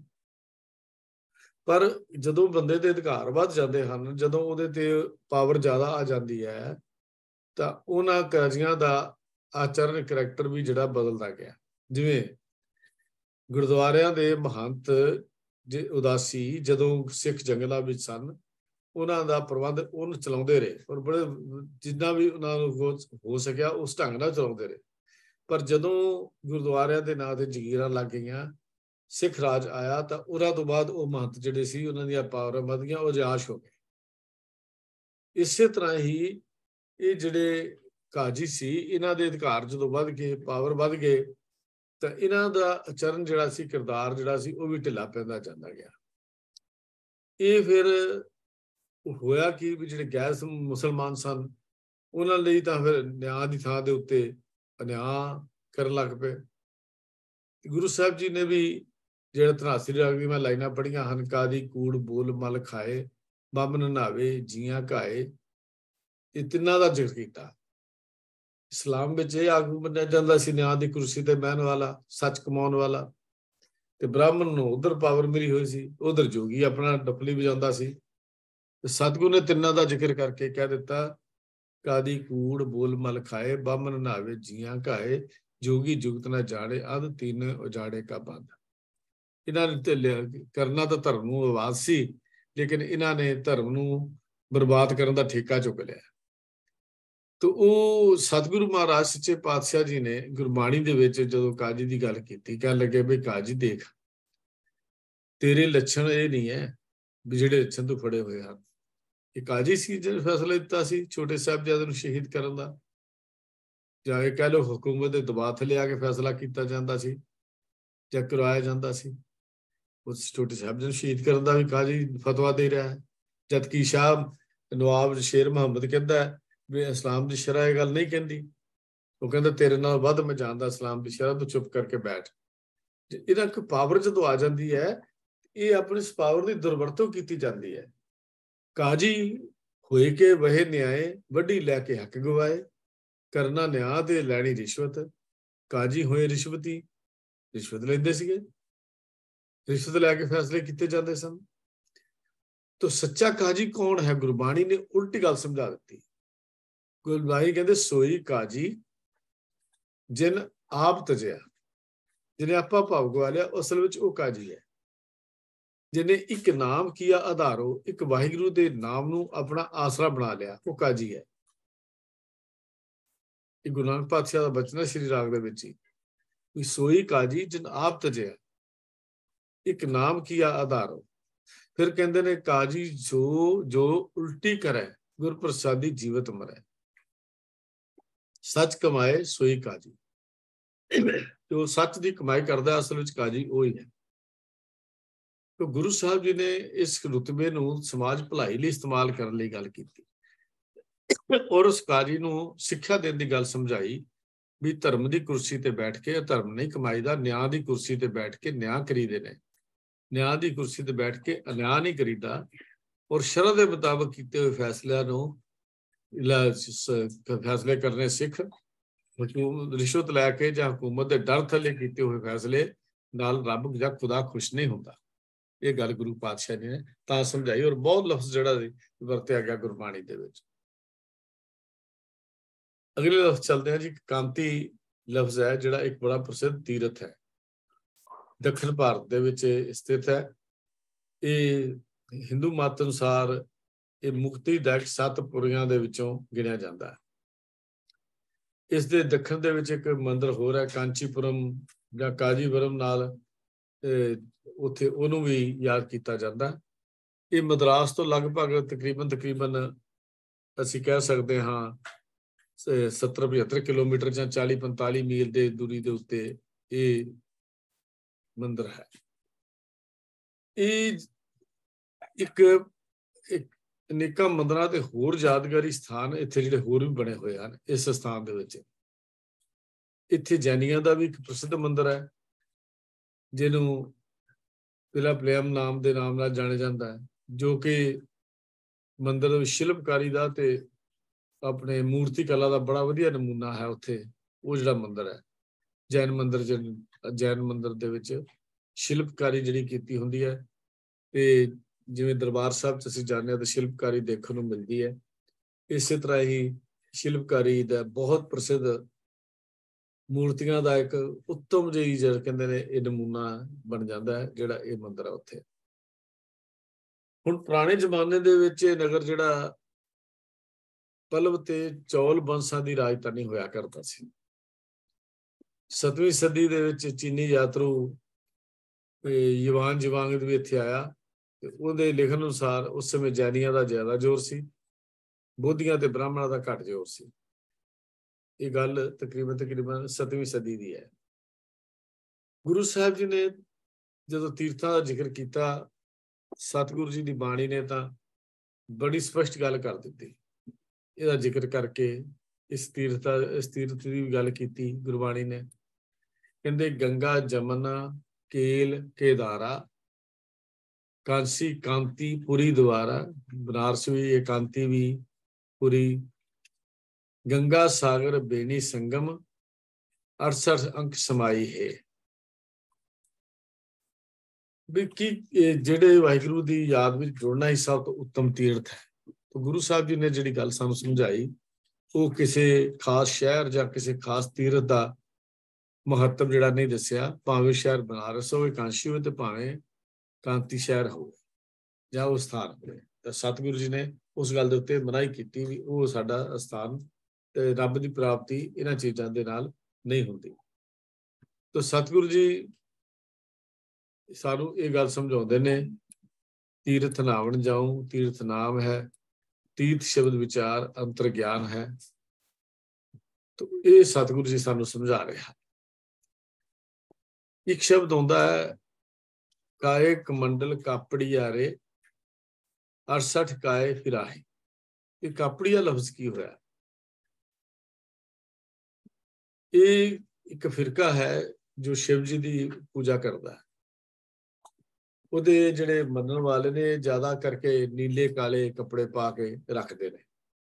पर जदों बंदे दे अधिकार वध जांदे हन, जदों उहदे ते पावर ज़्यादा आ जाती है तां उहनां काजियां दा आचरण करैक्टर भी जिहड़ा बदलदा गया। जिवें गुरुद्वारियां दे महंत जे उदासी जदों सिख जंगलों में सन, उन्हों का प्रबंध उन चलाते रहे और बड़े जिन्ना भी उन्होंने हो सकिया उस ढंग नाल चलाते रहे। पर जदों गुरुद्वारियां दे नां ते जगीरां लग गईयां, सिख राज आया तो उन्हां तो बाद वो महंत जिहड़े सी उन्हां दीयां पावरां वध गईयां, वो अजाश हो गए। इसे तरह ही ये जिहड़े काजी सी इन्हां दे अधिकार जदों वध गए, पावर वध गए, तो इन्हां दा आचरण जिहड़ा सी, किरदार जिहड़ा सी, वो भी ढिला पैंदा जांदा गया। ये फिर होया कि भी जिहड़े गैर मुसलमान सन उन्हां लई तां फिर न्याय दी थां दे उत्ते अन्याय करन लग पे। गुरु साहब जी ने भी जिहड़े धनासरी राग दी मैं लाइनां पढ़ियां हन, कादी कूड़ बोल मल खाए, बम ननावे जियां घाए, ये तिन्हां दा जिक्र कीता। इस्लाम में यह आगू मन्निया जाता सी न्याय की कुर्सी ते बहन वाला, सच कमाउण वाला। ते ब्राह्मण नूं उधर पावर मिली हुई सी, उधर जोगी अपना डफली बजांदा सी। सतगुरु ने तिन्हां दा जिक्र करके कह दिता, कादी कूड़ बोल मल खाए, बामन नहावे जियां घाए, जोगी जुगत न जाड़े, अध तीन उजाड़े का बंद। इन्हां ने करना तो धर्म नूं आवाज सी, लेकिन इन्हां ने धर्म नूं बर्बाद करन दा ठेका चुक लिया। तो वो सतगुरु महाराज सच्चे पातशाह जी ने गुरबाणी दे विच जदों काजी की गल कीती, कह लगे भी काजी देख तेरे लक्षण ये नहीं है भी जिहड़े लक्षण तू फड़े हुए हैं। ये काजी सी जिहने फैसला दिता सी छोटे साहिबजादे नूं शहीद करन दा, जां इह कह लो हुकूमत दे दबाव थले आके फैसला किया जाता सी जां करवाया जाता सी। उस छोटे साहिबजादे नूं शहीद करन दा भी काजी फतवा दे रहा है, जबकि शाह नवाब शेर मुहम्मद कहता है भी इस्लाम की शरह ये गल नहीं कहती। वो कहता तेरे नाल वध मैं जानदा इस्लाम की शरह, तो चुप करके बैठ। इहदा कोई पावर जदों आ जाती है, ये अपनी इस पावर की दुरवरतों की जाती है। काजी होए के वहे न्याय, वड्डी लैके हक गवाए, करना न्याय ते लैनी रिश्वत। काजी होए रिश्वती, रिश्वत लैंदे सीगे, रिश्वत लैके फैसले किए जाते सन। तो सच्चा काजी कौन है? गुरबाणी ने उल्टी गल समझा दी। गुरबाणी कहते सोई काजी जिन आप तजिया, जिन्हें आपा भाव गवा लिया, असल विच वो काजी है। जिन्हें एक नाम किया आधारो, एक वाहिगुरु दे नाम नूं अपना आसरा बना लिया, वो काजी है। गुरु नानक पातशाह दा बचन है श्री राग दे विच ही, सोई काजी जिन आप तजिया, एक नाम किया आधारो। फिर कहते ने काजी जो उल्टी करे, गुर प्रसादी जीवत मरे, सच कमाए सोई काजी। जो सच की कमाई करता असल में काजी वही है। तो गुरु साहब जी ने इस रुतबे नूं समाज भलाई लई इस्तेमाल करने लई गल कीती और उस काजी नूं सिक्ख्या देण दी गल समझाई ਵੀ ਧਰਮ ਦੀ ਕੁਰਸੀ ਤੇ ਬੈਠ ਕੇ ਧਰਮ ਨਹੀਂ ਕਮਾਈਦਾ, ਨਿਆਂ ਦੀ ਕੁਰਸੀ ਤੇ ਬੈਠ ਕੇ ਨਿਆਂ ਕਰੀਦੇ ਨੇ। ਨਿਆਂ ਦੀ ਕੁਰਸੀ ਤੇ ਬੈਠ ਕੇ ਅਨਿਆਂ ਨਹੀਂ ਕਰੀਦਾ। ਔਰ ਸ਼ਰਅ ਦੇ ਮੁਤਾਬਕ ਕੀਤੇ ਹੋਏ ਫੈਸਲਿਆਂ ਨੂੰ ਫੈਸਲੇ ਕਰਨੇ ਸਿੱਖ। ਰਿਸ਼ਵਤ ਲੈ ਕੇ ਜਾਂ ਹਕੂਮਤ ਦੇ ਡਰ ਥੱਲੇ ਕੀਤੇ ਹੋਏ ਫੈਸਲੇ ਨਾਲ ਰੱਬ ਜਾਂ ਖੁਦਾ ਖੁਸ਼ ਨਹੀਂ ਹੁੰਦਾ। ਇਹ ਗੱਲ ਗੁਰੂ ਪਾਤਸ਼ਾਹ ਜੀ ਨੇ ਤਾਂ ਸਮਝਾਈ। ਔਰ ਬਹੁਤ ਲਫ਼ਜ਼ ਜਿਹੜਾ ਵਰਤਿਆ ਗਿਆ ਗੁਰਬਾਣੀ ਦੇ ਵਿੱਚ। ਅਗਲੇ ਲਫ਼ਜ਼ ਚੱਲਦੇ ਹਾਂ ਜੀ। ਕਾਂਤੀ ਲਫ਼ਜ਼ ਹੈ ਜਿਹੜਾ ਇੱਕ ਬੜਾ ਪ੍ਰਸਿੱਧ ਤੀਰਥ ਹੈ, ਦੱਖਣ ਭਾਰਤ ਦੇ ਵਿੱਚ ਸਥਿਤ ਹੈ। ਇਹ ਹਿੰਦੂ ਮਤ ਅਨੁਸਾਰ ਇਹ ਮੁਕਤੀਦਾਇਕ 7 ਪੁਰੀਆਂ ਦੇ ਵਿੱਚੋਂ ਗਿਣਿਆ ਜਾਂਦਾ ਹੈ। ਇਸ ਦੇ ਦੱਖਣ ਦੇ ਵਿੱਚ ਇੱਕ ਮੰਦਿਰ ਹੋਰ ਹੈ, ਕਾਂਚੀਪੁਰਮ ਜਾਂ ਕਾਜੀਪੁਰਮ ਨਾਲ, ਉੱਥੇ ਉਹਨੂੰ ਵੀ ਯਾਦ ਕੀਤਾ ਜਾਂਦਾ। ਇਹ ਮਦਰਾਸ ਤੋਂ ਲਗਭਗ ਤਕਰੀਬਨ ਅਸੀਂ ਕਹਿ ਸਕਦੇ ਹਾਂ 70-75 ਕਿਲੋਮੀਟਰ ਜਾਂ 40-45 ਮੀਲ ਦੇ ਦੂਰੀ ਦੇ ਉੱਤੇ ਇਹ ਮੰਦਿਰ ਹੈ। ਇਹ ਇੱਕ ਅਨੇਕਾਂ ਮੰਦਿਰਾਂ ਤੇ ਹੋਰ ਯਾਦਗਾਰੀ ਸਥਾਨ ਇੱਥੇ ਜਿਹੜੇ ਹੋਰ ਵੀ ਬਣੇ ਹੋਏ ਹਨ। ਇਸ ਸਥਾਨ ਦੇ ਵਿੱਚ ਇੱਥੇ ਜੈਨੀਆਂ ਦਾ ਵੀ ਇੱਕ ਪ੍ਰਸਿੱਧ ਮੰਦਿਰ ਹੈ, ਜਿਹਨੂੰ ਪਿਲਾਪਲੇਮ ਨਾਮ ਦੇ ਨਾਮ ਨਾਲ ਜਾਣਿਆ ਜਾਂਦਾ ਹੈ, ਜੋ ਕਿ ਮੰਦਿਰ ਸ਼ਿਲਪਕਾਰੀ ਦਾ ਤੇ ਆਪਣੇ ਮੂਰਤੀ ਕਲਾ ਦਾ ਬੜਾ ਵਧੀਆ ਨਮੂਨਾ ਹੈ। ਉੱਥੇ ਉਹ ਜਿਹੜਾ ਮੰਦਿਰ ਹੈ ਜੈਨ ਮੰਦਿਰ ਦੇ ਵਿੱਚ ਸ਼ਿਲਪਕਾਰੀ ਜਿਹੜੀ ਕੀਤੀ ਹੁੰਦੀ ਹੈ, ਤੇ ਜਿਵੇਂ ਦਰਬਾਰ ਸਾਹਿਬ 'ਚ ਅਸੀਂ ਜਾਂਦੇ ਹਾਂ ਤਾਂ ਸ਼ਿਲਪਕਾਰੀ ਦੇਖਣ ਨੂੰ ਮਿਲਦੀ ਹੈ। ਇਸੇ ਤਰ੍ਹਾਂ ਹੀ ਸ਼ਿਲਪਕਾਰੀ ਦਾ ਬਹੁਤ ਪ੍ਰਸਿੱਧ ਮੂਰਤੀਆਂ ਦਾ ਇੱਕ ਉੱਤਮ ਜਿਹੀ ਜਿਹੜਾ ਕਹਿੰਦੇ ਨੇ ਇਹ ਨਮੂਨਾ ਬਣ ਜਾਂਦਾ ਹੈ ਜਿਹੜਾ ਇਹ ਮੰਦਿਰ ਹੈ ਉੱਥੇ। ਹੁਣ ਪੁਰਾਣੇ ਜ਼ਮਾਨੇ ਦੇ ਵਿੱਚ ਇਹ ਨਗਰ ਜਿਹੜਾ ਪੱਲਵ ਤੇ ਚੌਲ ਬੰਸਾਂ ਦੀ ਰਾਜਧਾਨੀ ਹੋਇਆ ਕਰਦਾ ਸੀ। 7ਵੀਂ ਸਦੀ ਦੇ ਵਿੱਚ ਚੀਨੀ ਯਾਤਰੂ ਯਵਾਨ ਜਵਾਂਗ ਵੀ ਇੱਥੇ ਆਇਆ, ਤੇ ਉਹਦੇ ਲਿਖਣ ਅਨੁਸਾਰ ਉਸ ਸਮੇਂ ਜੈਨੀਆਂ ਦਾ ਜ਼ਿਆਦਾ ਜ਼ੋਰ ਸੀ, ਬੋਧੀਆਂ ਤੇ ਬ੍ਰਾਹਮਣਾਂ ਦਾ ਘੱਟ ਜ਼ੋਰ ਸੀ। ਇਹ ਗੱਲ ਤਕਰੀਬਨ 7ਵੀਂ ਸਦੀ ਦੀ ਹੈ। ਗੁਰੂ ਸਾਹਿਬ ਜੀ ਨੇ ਜਦੋਂ ਤੀਰਥਾਂ ਦਾ ਜ਼ਿਕਰ ਕੀਤਾ, ਸਤਿਗੁਰੂ ਜੀ ਦੀ ਬਾਣੀ ਨੇ ਤਾਂ ਬੜੀ ਸਪਸ਼ਟ ਗੱਲ ਕਰ ਦਿੱਤੀ। ਇਹਦਾ ਜ਼ਿਕਰ ਕਰਕੇ ਇਸ ਤੀਰਥ ਦੀ ਵੀ ਗੱਲ ਕੀਤੀ ਗੁਰਬਾਣੀ ਨੇ। ਕਹਿੰਦੇ ਗੰਗਾ ਜਮਨਾ ਕੇਲ ਕੇਦਾਰਾ ਕਾਂਸੀ ਕਾਂਤੀ ਪੁਰੀ ਦੁਆਰਾ। ਬਨਾਰਸ ਵੀ ਇਹ ਕਾਂਤੀ ਵੀ ਪੁਰੀ। ਗੰਗਾ ਸਾਗਰ ਬੇਨੀ ਸੰਗਮ 68 ਅੰਕ ਸਮਾਈ ਹੈ। ਵੀ ਕੀ ਜਿਹੜੇ ਵਾਹਿਗੁਰੂ ਦੀ ਯਾਦ ਵਿੱਚ ਜੁੜਨਾ ਹੀ ਸਭ ਤੋਂ ਉੱਤਮ ਤੀਰਥ ਹੈ। ਤਾਂ ਗੁਰੂ ਸਾਹਿਬ ਜੀ ਨੇ ਜਿਹੜੀ ਗੱਲ ਸਾਨੂੰ ਸਮਝਾਈ, ਉਹ ਕਿਸੇ ਖਾਸ ਸ਼ਹਿਰ ਜਾਂ ਕਿਸੇ ਖਾਸ ਤੀਰਥ ਦਾ ਮਹੱਤਵ ਜਿਹੜਾ ਨਹੀਂ ਦੱਸਿਆ। ਭਾਵੇਂ ਸ਼ਹਿਰ ਬਨਾਰਸ ਹੋਵੇ, ਕਾਂਸ਼ੀ ਹੋਵੇ, ਤੇ ਭਾਵੇਂ ਕਾਂਤੀ ਸ਼ਹਿਰ ਹੋਵੇ ਜਾਂ ਉਹ ਸਥਾਨ ਹੋਵੇ, ਤਾਂ ਸਤਿਗੁਰੂ ਜੀ ਨੇ ਉਸ ਗੱਲ ਦੇ ਉੱਤੇ ਮਨਾਹੀ ਕੀਤੀ ਵੀ ਉਹ ਸਾਡਾ ਸਥਾਨ ਤੇ ਰੱਬ ਦੀ ਪ੍ਰਾਪਤੀ ਇਹਨਾਂ ਚੀਜ਼ਾਂ ਦੇ ਨਾਲ ਨਹੀਂ ਹੁੰਦੀ। ਤਾਂ ਸਤਿਗੁਰੂ ਜੀ ਸਾਨੂੰ ਇਹ ਗੱਲ ਸਮਝਾਉਂਦੇ ਨੇ, ਤੀਰਥ ਨਾਵਣ ਜਾਊ ਤੀਰਥ ਨਾਮ ਹੈ, ਤੀਰਥ ਸ਼ਬਦ ਵਿਚਾਰ ਅੰਤਰ ਗਿਆਨ ਹੈ। ਤਾਂ ਇਹ ਸਤਿਗੁਰੂ ਜੀ ਸਾਨੂੰ ਸਮਝਾ ਰਿਹਾ। ਇੱਕ ਸ਼ਬਦ ਹੁੰਦਾ ਹੈ ਕਾਏ ਕਮੰਡਲ ਕਾਪੜੀ ਆਰੇ 68 ਕਾਏ ਫਿਰਾਹੇ। ਇਹ ਕਾਪੜੀਆ ਲਫ਼ਜ਼ ਕੀ ਹੋਇਆ? ਇਹ ਇੱਕ ਫਿਰਕਾ ਹੈ ਜੋ ਸ਼ਿਵ ਜੀ ਦੀ ਪੂਜਾ ਕਰਦਾ ਹੈ। ਉਹਦੇ ਜਿਹੜੇ ਮੰਨਣ ਵਾਲੇ ਨੇ ਜ਼ਿਆਦਾ ਕਰਕੇ ਨੀਲੇ ਕਾਲੇ ਕੱਪੜੇ ਪਾ ਕੇ ਰੱਖਦੇ ਨੇ।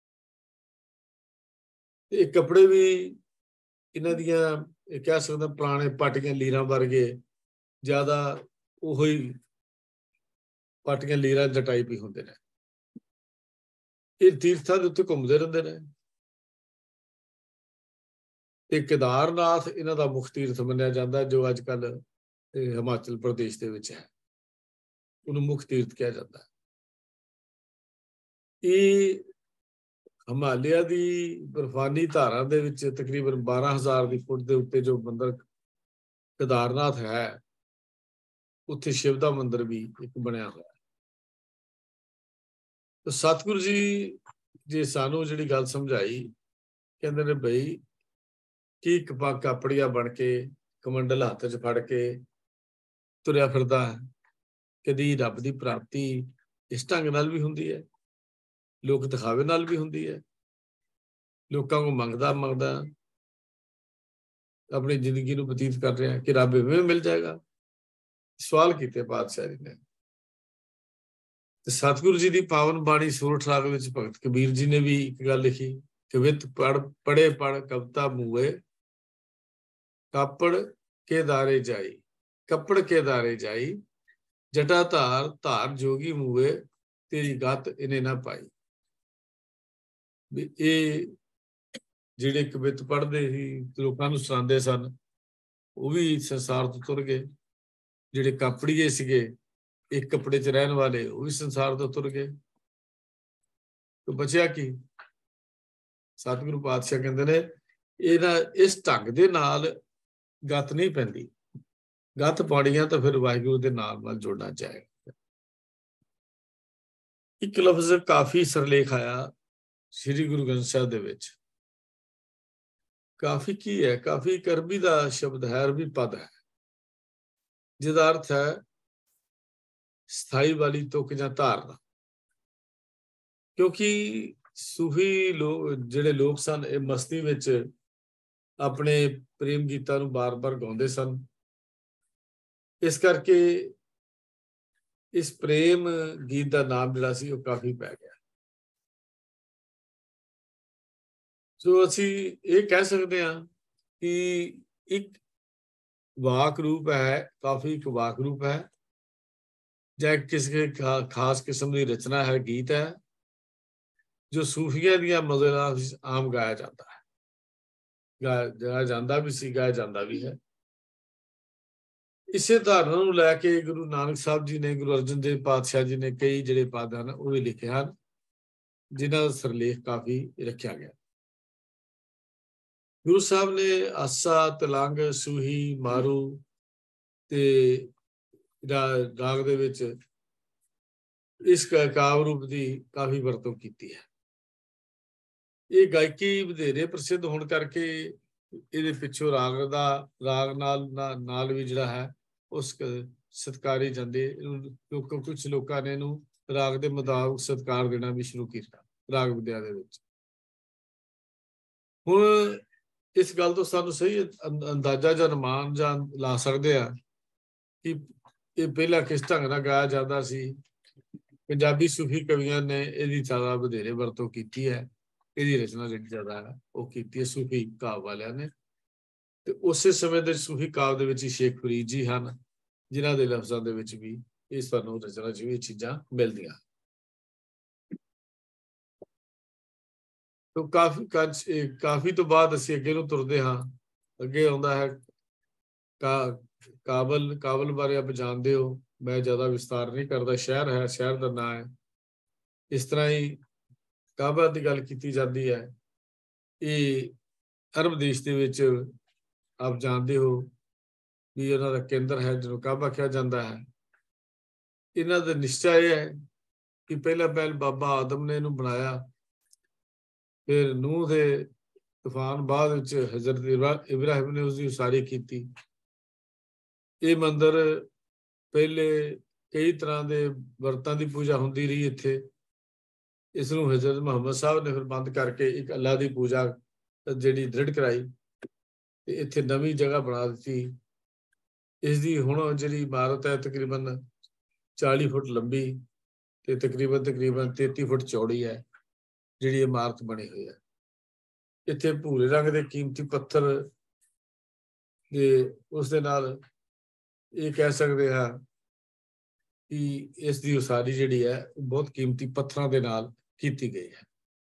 ਇਹ ਕੱਪੜੇ ਵੀ ਇਹਨਾਂ ਦੀਆਂ ਇਹ ਕਹਿ ਸਕਦਾ ਪੁਰਾਣੇ ਪਾਟੀਆਂ ਲੀਰਾਂ ਵਰਗੇ, ਜ਼ਿਆਦਾ ਉਹੋ ਹੀ ਪਾਟੀਆਂ ਲੀਰਾਂ ਦੇ ਟਾਈਪ ਹੀ ਹੁੰਦੇ ਨੇ। ਇਹ ਤੀਰਥਾਂ ਦੇ ਉੱਤੇ ਘੁੰਮਦੇ ਰਹਿੰਦੇ ਨੇ। ਤੇ ਕੇਦਾਰਨਾਥ ਇਹਨਾਂ ਦਾ ਮੁੱਖ ਤੀਰਥ ਮੰਨਿਆ ਜਾਂਦਾ, ਜੋ ਅੱਜ ਕੱਲ੍ਹ ਹਿਮਾਚਲ ਪ੍ਰਦੇਸ਼ ਦੇ ਵਿੱਚ ਹੈ। ਉਹਨੂੰ ਮੁੱਖ ਤੀਰਥ ਕਿਹਾ ਜਾਂਦਾ। ਇਹ ਹਿਮਾਲਿਆ ਦੀ ਬਰਫਾਨੀ ਧਾਰਾਂ ਦੇ ਵਿੱਚ ਤਕਰੀਬਨ 12,000 ਦੀ ਫੁੱਟ ਦੇ ਉੱਤੇ ਜੋ ਮੰਦਿਰ ਕੇਦਾਰਨਾਥ ਹੈ, ਉੱਥੇ ਸ਼ਿਵ ਦਾ ਮੰਦਿਰ ਵੀ ਇੱਕ ਬਣਿਆ ਹੋਇਆ। ਤਾਂ ਸਤਿਗੁਰੂ ਜੀ ਜੇ ਸਾਨੂੰ ਜਿਹੜੀ ਗੱਲ ਸਮਝਾਈ, ਕਹਿੰਦੇ ਨੇ ਬਈ ਕੀ ਕਾਪੜੀਆ ਬਣ ਕੇ ਕਮੰਡਲ ਹੱਥ 'ਚ ਫੜ ਕੇ ਤੁਰਿਆ ਫਿਰਦਾ ਹੈ। ਕਦੀ ਰੱਬ ਦੀ ਪ੍ਰਾਪਤੀ ਇਸ ਢੰਗ ਨਾਲ ਵੀ ਹੁੰਦੀ ਹੈ, ਲੋਕ ਦਿਖਾਵੇ ਨਾਲ ਵੀ ਹੁੰਦੀ ਹੈ। ਲੋਕਾਂ ਨੂੰ ਮੰਗਦਾ अपनी जिंदगी को बतीत कर रहे हैं कि रब इवें मिल जाएगा? सवाल किए पातशाह जी ने। सतगुरु जी की पावन बाणी सूरठ राग विच भगत कबीर जी ने भी एक गल लिखी, कवित पढ़े पढ़ कविता मूए, कापड़ के दारे जाई, कपड़ के दारे जाई, जटा धार धार जोगी मूए, तेरी गत इन्हें ना पाई। ये जिहड़े कवित पढ़ते ही लोगों को सुनाते सन, वो भी संसार तो तुर गए। जिहड़े कापड़ीए सीगे, एक कपड़े च रहन वाले, वो भी संसार तो तुर गए। तो बचिया की? सतगुरु पातशाह कहते ने इहदा इस ढंग दे नाल गत नहीं पैंदी। गत पाउणी है तो फिर वाहिगुरू दे नाल जोड़ना चाहेगा। एक लफ्ज काफी सरलेख आया श्री गुरु ग्रंथ साहिब दे विच। काफी की है? काफी एक अरबी का शब्द है, अरबी पद है, जिसका अर्थ है स्थाई वाली तुक या धारना। क्योंकि सूफी लोग जिहड़े लोग सन, ये मस्ती विच अपने प्रेम गीतां नूं बार बार गाउंदे सन। इस करके इस प्रेम गीत का नाम जिहड़ा सी वो काफी पै गया। सो असी ये कह सकते हैं कि एक वाक रूप है, काफी एक वाक रूप है, या किसी खास किस्म की रचना है, गीत है, जो सूफिया दियां मज़लां आम गाया जाता है, गाया जाता भी सी, गाया जाता भी है। इसे धारणा नूं लैके गुरु नानक साहब जी ने, गुरु अर्जन देव पातशाह जी ने कई जिहड़े पद हैं वो भी लिखे हैं, जिन्हां दा सरलेख काफी रखा गया। गुरु साहब ने आसा, तलंग, सूही, मारू ते राग दे विच इस काव्य रूप की काफी वरतों की है। ये गायकी वधेरे प्रसिद्ध होने करके इहदे पिछों राग नाल भी जिहड़ा है उस सत्कारी जांदे। कुछ लोगों ने इहनूं राग दे मुताबिक सत्कार देना भी शुरू किया राग विद्या दे विच। हुण इस गल तो सानूं सही अंदाजा जां अनुमान जां ला सकदे आ कि ये पहला किस ढंग नाल गाया जाता सी। पंजाबी सूफी कवियां ने इहदी ज़्यादा वधेरे वरतों की है, इहदी रचना जिहड़ी ज़्यादा है वो की है सूफी काव्य वालियां ने। ते उस समय दे सूफी काव्य दे विच शेख फरीद जी हन, जिन्हां दे लफ्ज़ां दे विच भी इस सानूं रचना च भी चीज़ां मिलदियां। तो काफी तो बाद असीं अगे नूं तुरदे हां। अगे आउंदा है काबल बारे आप जानते हो, मैं ज़्यादा विस्तार नहीं करता। शहर है, शहर का नाम है। इस तरह ही काबा की गल की जाती है। ये अरब देश दे विच आप जानते हो भी उन्हां दा केंद्र है, जिन्हों काबा कहा जाता है। इन्हां दा निश्चय है कि पहला पहल बाबा आदम ने इन्हूं बनाया, फिर नूह दे तूफान बाद विच हज़रत इब्राहिम ने उसकी उसारी की। ये मंदिर पहले कई तरह के वरतां की पूजा होंदी रही इत्थे। इसनूं हज़रत मुहम्मद साहब ने फिर बंद करके एक अल्लाह की पूजा जिहड़ी दृढ़ कराई ते इत्थे नवीं जगह बना दी। इसकी हुण जिहड़ी इमारत है तकरीबन 40 फुट लंबी ते तकरीबन 33 फुट चौड़ी है, जिहड़ी इमारत बनी हुई है। इत्थे भूरे रंग के कीमती पत्थर ते उस दे नाल ये कह सकते हैं कि इसकी उसारी जिहड़ी है बहुत कीमती पत्थरों के नाल कीती गई है।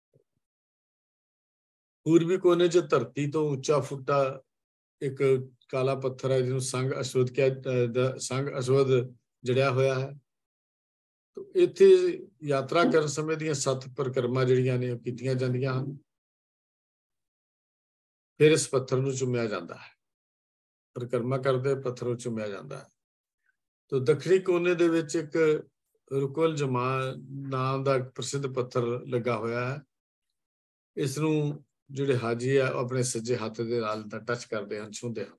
पूर्वी कोने च धरती तो उच्चा फुटा एक काला पत्थर है जिन्होंने संग अशवद क्या संग अशवद जड़िया होया है। तो इत्थे यात्रा करन समय दी 7 परिक्रमा जिहड़ियां ने कीतियां जांदियां हन। फिर इस पत्थर नूं चुमिया जाता है, परिक्रमा करते पत्थर नूं चुमिया जाता है। तो दक्षिणी कोने दे विच एक रुकुल जमा नाम का प्रसिद्ध पत्थर लगा होया है। इसनूं जिहड़े हाजी है अपने सज्जे हत्थ दे नाल टच करते हैं, छूंदे हैं।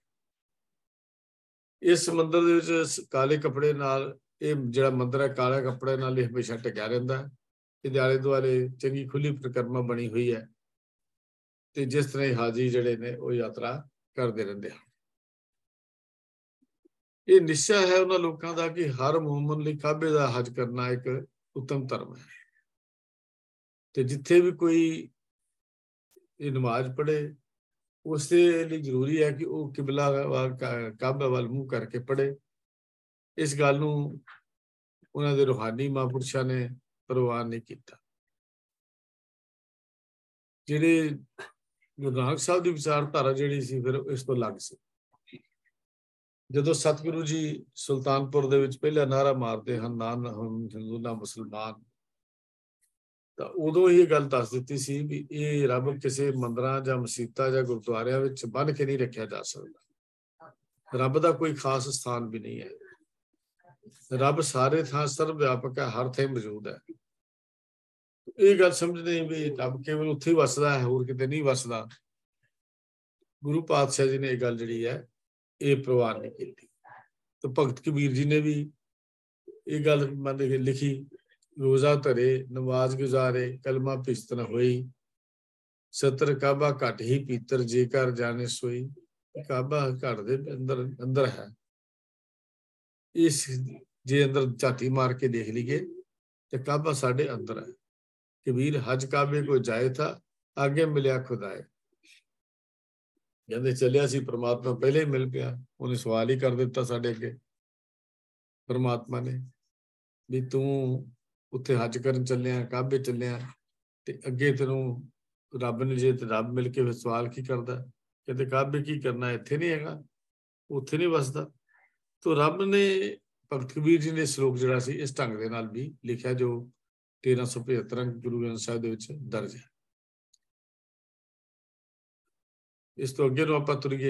इस मंदिर दे विच काले कपड़े नाल ये जिहड़ा मंदिर है काले कपड़े नाल हमेशा ढकिया रहिंदा है। इहदे आले दुआले चंगी खुली परिक्रमा बनी हुई है ते जिस तरह हाजी जिहड़े ने वो यात्रा ਕਰਦੇ ਰਹਿੰਦੇ ਹਨ। ਇਹ ਨਿਸ਼ਚਾ ਹੈ ਉਹਨਾਂ ਲੋਕਾਂ ਦਾ ਕਿ ਹਰ ਮੁਮਿਨ ਲਈ ਕਾਬੇ ਦਾ ਹਜ ਕਰਨਾ ਇੱਕ ਉੱਤਮ ਧਰਮ ਹੈ, ਤੇ ਜਿੱਥੇ ਵੀ ਕੋਈ ਇਹ ਨਮਾਜ਼ ਪੜ੍ਹੇ ਉਸ ਦੇ ਲਈ ਜ਼ਰੂਰੀ ਹੈ ਕਿ ਉਹ ਕਿਬਲਾ ਕਾਬਾ ਵੱਲ ਮੂੰਹ ਕਰਕੇ ਪੜ੍ਹੇ। ਇਸ ਗੱਲ ਨੂੰ ਉਹਨਾਂ ਦੇ ਰੂਹਾਨੀ ਮਹਾਂਪੁਰਸ਼ਾਂ ਨੇ ਪ੍ਰਵਾਨ ਨਹੀਂ ਕੀਤਾ। ਜਿਹੜੇ ਗੁਰੂ ਨਾਨਕ ਸਾਹਿਬ ਦੀ ਵਿਚਾਰਧਾਰਾ ਜਿਹੜੀ ਸੀ ਫਿਰ ਇਸ ਤੋਂ ਅਲੱਗ ਸੀ। ਜਦੋਂ ਸਤਿਗੁਰੂ ਜੀ ਸੁਲਤਾਨਪੁਰ ਦੇ ਵਿੱਚ ਪਹਿਲਾ ਨਾਅਰਾ ਮਾਰਦੇ ਹਨ, ਨਾ ਹਿੰਦੂ ਨਾ ਮੁਸਲਮਾਨ, ਤਾਂ ਉਦੋਂ ਇਹ ਗੱਲ ਦੱਸ ਦਿੱਤੀ ਸੀ ਵੀ ਇਹ ਰੱਬ ਕਿਸੇ ਮੰਦਰਾਂ ਜਾਂ ਮਸੀਤਾਂ ਜਾਂ ਗੁਰਦੁਆਰਿਆਂ ਵਿੱਚ ਬੰਨ੍ਹ ਕੇ ਨਹੀਂ ਰੱਖਿਆ ਜਾ ਸਕਦਾ। ਰੱਬ ਦਾ ਕੋਈ ਖਾਸ ਸਥਾਨ ਵੀ ਨਹੀਂ ਹੈ। ਰੱਬ ਸਾਰੇ ਥਾਂ ਸਰਵ ਵਿਆਪਕ ਹੈ, ਹਰ ਥਾਂ ਮੌਜੂਦ ਹੈ। ਇਹ ਗੱਲ ਸਮਝਦੇ ਵੀ ਰੱਬ ਕੇਵਲ ਉੱਥੇ ਹੀ ਵਸਦਾ ਹੈ, ਹੋਰ ਕਿਤੇ ਨਹੀਂ ਵਸਦਾ। ਗੁਰੂ ਪਾਤਸ਼ਾਹ ਜੀ ਨੇ ਇਹ ਗੱਲ ਜਿਹੜੀ ਹੈ ਇਹ ਪ੍ਰਵਾਨ ਨਹੀਂ ਕੀਤੀ। ਤੇ ਭਗਤ ਕਬੀਰ ਜੀ ਨੇ ਵੀ ਇਹ ਗੱਲ ਮੰਨ ਕੇ ਲਿਖੀ, ਰੋਜ਼ਾ ਧਰੇ ਨਮਾਜ਼ ਗੁਜ਼ਾਰੇ ਕਲਮਾ ਪਿਸਤਨ ਹੋਈ, ਸਤਰ ਕਾਬਾ ਘਟ ਹੀ ਪੀਤਰ ਜੇ ਕਰ ਜਾਣੇ ਸੋਈ। ਕਾਬਾ ਘਟ ਦੇ ਅੰਦਰ ਹੈ। ਇਸ ਜੇ ਅੰਦਰ ਝਾਤੀ ਮਾਰ ਕੇ ਦੇਖ ਲਈਏ ਤੇ ਕਾਬਾ ਸਾਡੇ ਅੰਦਰ ਹੈ। ਕਬੀਰ ਹਜ ਕਾਬੇ ਕੋ ਜਾਏ ਥਾ ਆਗੇ ਮਿਲਿਆ ਖੁਦਾਏ। ਕਹਿੰਦੇ ਚੱਲਿਆ ਸੀ ਪ੍ਰਮਾਤਮਾ ਪਹਿਲੇ ਹੀ ਮਿਲ ਪਿਆ। ਉਹਨੇ ਸਵਾਲ ਹੀ ਕਰ ਦਿੱਤਾ ਸਾਡੇ ਅੱਗੇ ਪ੍ਰਮਾਤਮਾ ਨੇ ਵੀ ਤੂੰ ਉੱਥੇ ਹਜ ਕਰਨ ਚੱਲਿਆ, ਕਾਬੇ ਚੱਲਿਆ, ਤੇ ਅੱਗੇ ਤੈਨੂੰ ਰੱਬ ਨੇ ਜੇ ਤੇ ਰੱਬ ਮਿਲ ਕੇ ਫਿਰ ਸਵਾਲ ਕੀ ਕਰਦਾ? ਕਹਿੰਦੇ ਕਾਬੇ ਕੀ ਕਰਨਾ, ਇੱਥੇ ਨਹੀਂ ਹੈਗਾ, ਉੱਥੇ ਨਹੀਂ ਵਸਦਾ। ਤੋ ਰੱਬ ਨੇ ਭਗਤ ਕਬੀਰ ਜੀ ਨੇ ਸ਼ਲੋਕ ਜਿਹੜਾ ਸੀ ਇਸ ਢੰਗ ਦੇ ਨਾਲ ਵੀ ਲਿਖਿਆ ਜੋ 1375 ਅੰਕ ਗੁਰੂ ਗ੍ਰੰਥ ਸਾਹਿਬ ਦੇ ਵਿੱਚ ਦਰਜ ਹੈ। ਇਸ ਤੋਂ ਅੱਗੇ ਨੂੰ ਆਪਾਂ ਤੁਰੀਏ।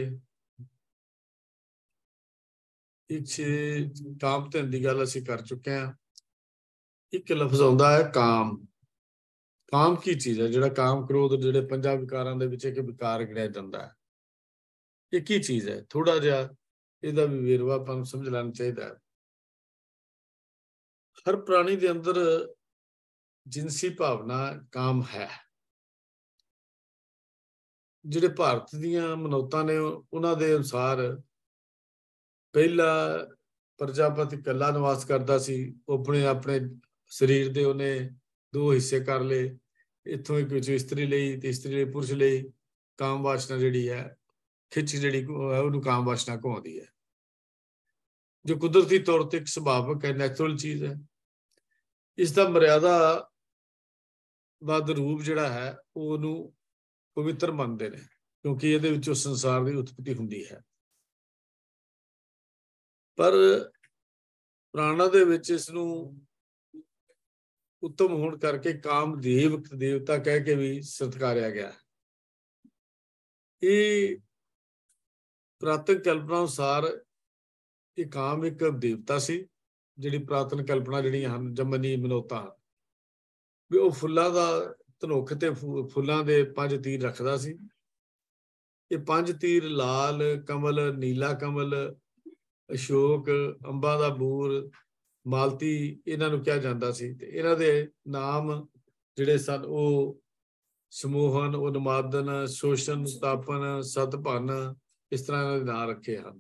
ਕਾਮ ਧਨ ਦੀ ਗੱਲ ਅਸੀਂ ਕਰ ਚੁੱਕੇ ਹਾਂ। ਇੱਕ ਲਫ਼ਜ਼ ਆਉਂਦਾ ਹੈ ਕਾਮ। ਕਾਮ ਕੀ ਚੀਜ਼ ਹੈ? ਜਿਹੜਾ ਕਾਮ ਕ੍ਰੋਧ ਜਿਹੜੇ ਪੰਜਾਂ ਵਿਕਾਰਾਂ ਦੇ ਵਿੱਚ ਇੱਕ ਵਿਕਾਰ ਗਿਣਿਆ ਜਾਂਦਾ ਹੈ, ਇਹ ਕੀ ਚੀਜ਼ ਹੈ? ਥੋੜਾ ਜਿਹਾ ਇਹਦਾ ਵੀ ਵੇਰਵਾ ਆਪਾਂ ਨੂੰ ਸਮਝ ਲੈਣਾ ਚਾਹੀਦਾ ਹੈ। ਹਰ ਪ੍ਰਾਣੀ ਦੇ ਅੰਦਰ ਜਿਨਸੀ ਭਾਵਨਾ ਕਾਮ ਹੈ। ਜਿਹੜੇ ਭਾਰਤ ਦੀਆਂ ਮਨੌਤਾਂ ਨੇ ਉਹਨਾਂ ਦੇ ਅਨੁਸਾਰ ਪਹਿਲਾ ਪ੍ਰਜਾਪਤੀ ਇਕੱਲਾ ਨਿਵਾਸ ਕਰਦਾ ਸੀ। ਉਹ ਆਪਣੇ ਸਰੀਰ ਦੇ ਉਹਨੇ ਦੋ ਹਿੱਸੇ ਕਰ ਲਏ। ਇੱਥੋਂ ਇੱਕ ਵਿੱਚ ਇਸਤਰੀ ਲਈ ਤੇ ਇਸਤਰੀ ਲਈ ਪੁਰਸ਼ ਲਈ ਕਾਮ ਵਾਸ਼ਨਾ ਜਿਹੜੀ ਹੈ, ਖਿੱਚ ਜਿਹੜੀ ਹੈ, ਉਹਨੂੰ ਕਾਮ ਵਾਸ਼ਨਾ ਘੁਮਾਉਂਦੀ ਹੈ, ਜੋ ਕੁਦਰਤੀ ਤੌਰ ਤੇ ਇੱਕ ਸੁਭਾਵਕ ਹੈ, ਨੈਚੁਰਲ ਚੀਜ਼ ਹੈ। ਇਸ ਦਾ ਮਰਿਆਦਾ ਵੱਧ ਰੂਪ ਜਿਹੜਾ ਹੈ ਉਹਨੂੰ ਪਵਿੱਤਰ ਮੰਨਦੇ ਨੇ, ਕਿਉਂਕਿ ਇਹਦੇ ਵਿੱਚੋਂ ਸੰਸਾਰ ਦੀ ਉਤਪਤੀ ਹੁੰਦੀ ਹੈ। ਪਰ ਪੁਰਾਣਾਂ ਦੇ ਵਿੱਚ ਇਸ ਨੂੰ ਉੱਤਮ ਹੋਣ ਕਰਕੇ ਕਾਮਦੇਵ ਦੇਵਤਾ ਕਹਿ ਕੇ ਵੀ ਸਤਿਕਾਰਿਆ ਗਿਆ। ਇਹ ਪੁਰਾਤਨ ਕਲਪਨਾ ਅਨੁਸਾਰ ਇਹ ਕਾਮ ਇੱਕ ਦੇਵਤਾ ਸੀ। ਜਿਹੜੀ ਪੁਰਾਤਨ ਕਲਪਨਾ ਜਿਹੜੀਆਂ ਹਨ ਜਮਨੀ ਮਨੌਤਾਂ ਵੀ ਉਹ ਫੁੱਲਾਂ ਦਾ ਧਨੁੱਖ ਤੇ ਫੁੱਲਾਂ ਦੇ 5 ਤੀਰ ਰੱਖਦਾ ਸੀ। ਇਹ 5 ਤੀਰ ਲਾਲ ਕਮਲ, ਨੀਲਾ ਕਮਲ, ਅਸ਼ੋਕ, ਅੰਬਾਂ ਦਾ ਬੂਰ, ਮਾਲਤੀ ਇਹਨਾਂ ਨੂੰ ਕਿਹਾ ਜਾਂਦਾ ਸੀ। ਤੇ ਇਹਨਾਂ ਦੇ ਨਾਮ ਜਿਹੜੇ ਸਨ ਉਹ ਸਮੋਹਨ, ਉਨਮਾਦਨ, ਸ਼ੋਸ਼ਣ, ਸਤਾਪਨ, ਸਤਭਨ, ਇਸ ਤਰ੍ਹਾਂ ਇਹਨਾਂ ਦੇ ਨਾਂ ਰੱਖੇ ਹਨ।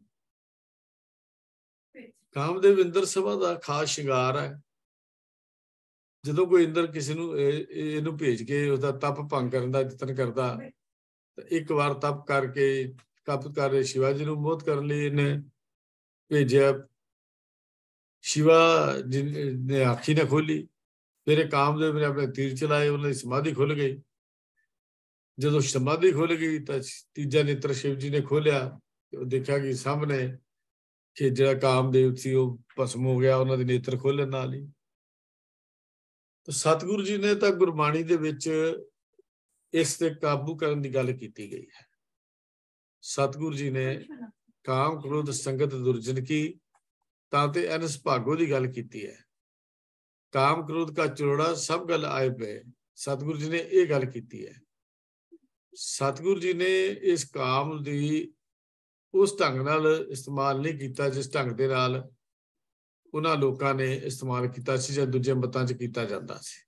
ਕਾਮਦੇਵ ਇੰਦਰ ਸਭਾ ਦਾ ਖਾਸ ਸ਼ਿੰਗਾਰ ਹੈ। ਜਦੋਂ ਕੋਈ ਇੰਦਰ ਕਿਸੇ ਨੂੰ ਇਹਨੂੰ ਭੇਜ ਕੇ ਉਹਦਾ ਤਪ ਭੰਗ ਕਰਨ ਦਾ ਯਤਨ ਕਰਦਾ, ਤਾਂ ਇੱਕ ਵਾਰ ਤਪ ਕਰਕੇ ਤਪ ਕਰ ਸ਼ਿਵਾਜੀ ਨੂੰ ਮੋਹਿਤ ਕਰਨ ਲਈ ਇਹਨੇ ਭੇਜਿਆ। ਸ਼ਿਵਾ ਜੀ ਨੇ ਅੱਖੀ ਨਾ ਖੋਲੀ, ਫਿਰ ਇਹ ਕਾਮਦੇਵ ਨੇ ਆਪਣੇ ਤੀਰ ਚਲਾਏ, ਉਹਨਾਂ ਦੀ ਸਮਾਧੀ ਖੁੱਲ ਗਈ। ਜਦੋਂ ਸਮਾਧੀ ਖੁੱਲ ਗਈ ਤਾਂ ਤੀਜਾ ਨੇਤਰ ਸ਼ਿਵ ਜੀ ਨੇ ਖੋਲਿਆ, ਉਹ ਦੇਖਿਆ ਕਿ ਸਾਹਮਣੇ ਕਿ ਜਿਹੜਾ ਕਾਮਦੇਵ ਸੀ ਉਹ ਭਸਮ ਹੋ ਗਿਆ ਉਹਨਾਂ ਦੇ ਨੇਤਰ ਖੋਲਣ ਨਾਲ ਹੀ। ਤਾਂ ਸਤਿਗੁਰੂ ਜੀ ਨੇ ਤਾਂ ਗੁਰਬਾਣੀ ਦੇ ਵਿੱਚ ਇਸ ਤੇ ਕਾਬੂ ਕਰਨ ਦੀ ਗੱਲ ਕੀਤੀ ਗਈ ਹੈ। ਸਤਿਗੁਰੂ ਜੀ ਨੇ ਕਾਮ ਕ੍ਰੋਧ ਸੰਗਤ ਦੁਰਜਨ ਕੀ ਤਾਂ ਤੇ ਅਨਸ ਭਾਗੋ ਦੀ ਗੱਲ ਕੀਤੀ ਹੈ। ਕਾਮ ਕ੍ਰੋਧ ਕਾ ਚੋੜਾ ਸਭ ਗੱਲ ਆਏ ਪਏ, ਸਤਿਗੁਰੂ ਜੀ ਨੇ ਇਹ ਗੱਲ ਕੀਤੀ ਹੈ। ਸਤਿਗੁਰੂ ਜੀ ਨੇ ਇਸ ਕਾਮ ਦੀ ਉਸ ਢੰਗ ਨਾਲ ਇਸਤੇਮਾਲ ਨਹੀਂ ਕੀਤਾ ਜਿਸ ਢੰਗ ਦੇ ਨਾਲ ਉਹਨਾਂ ਲੋਕਾਂ ਨੇ ਇਸਤੇਮਾਲ ਕੀਤਾ ਸੀ ਜਾਂ ਦੂਜੇ ਮਤਾਂ 'ਚ ਕੀਤਾ ਜਾਂਦਾ ਸੀ।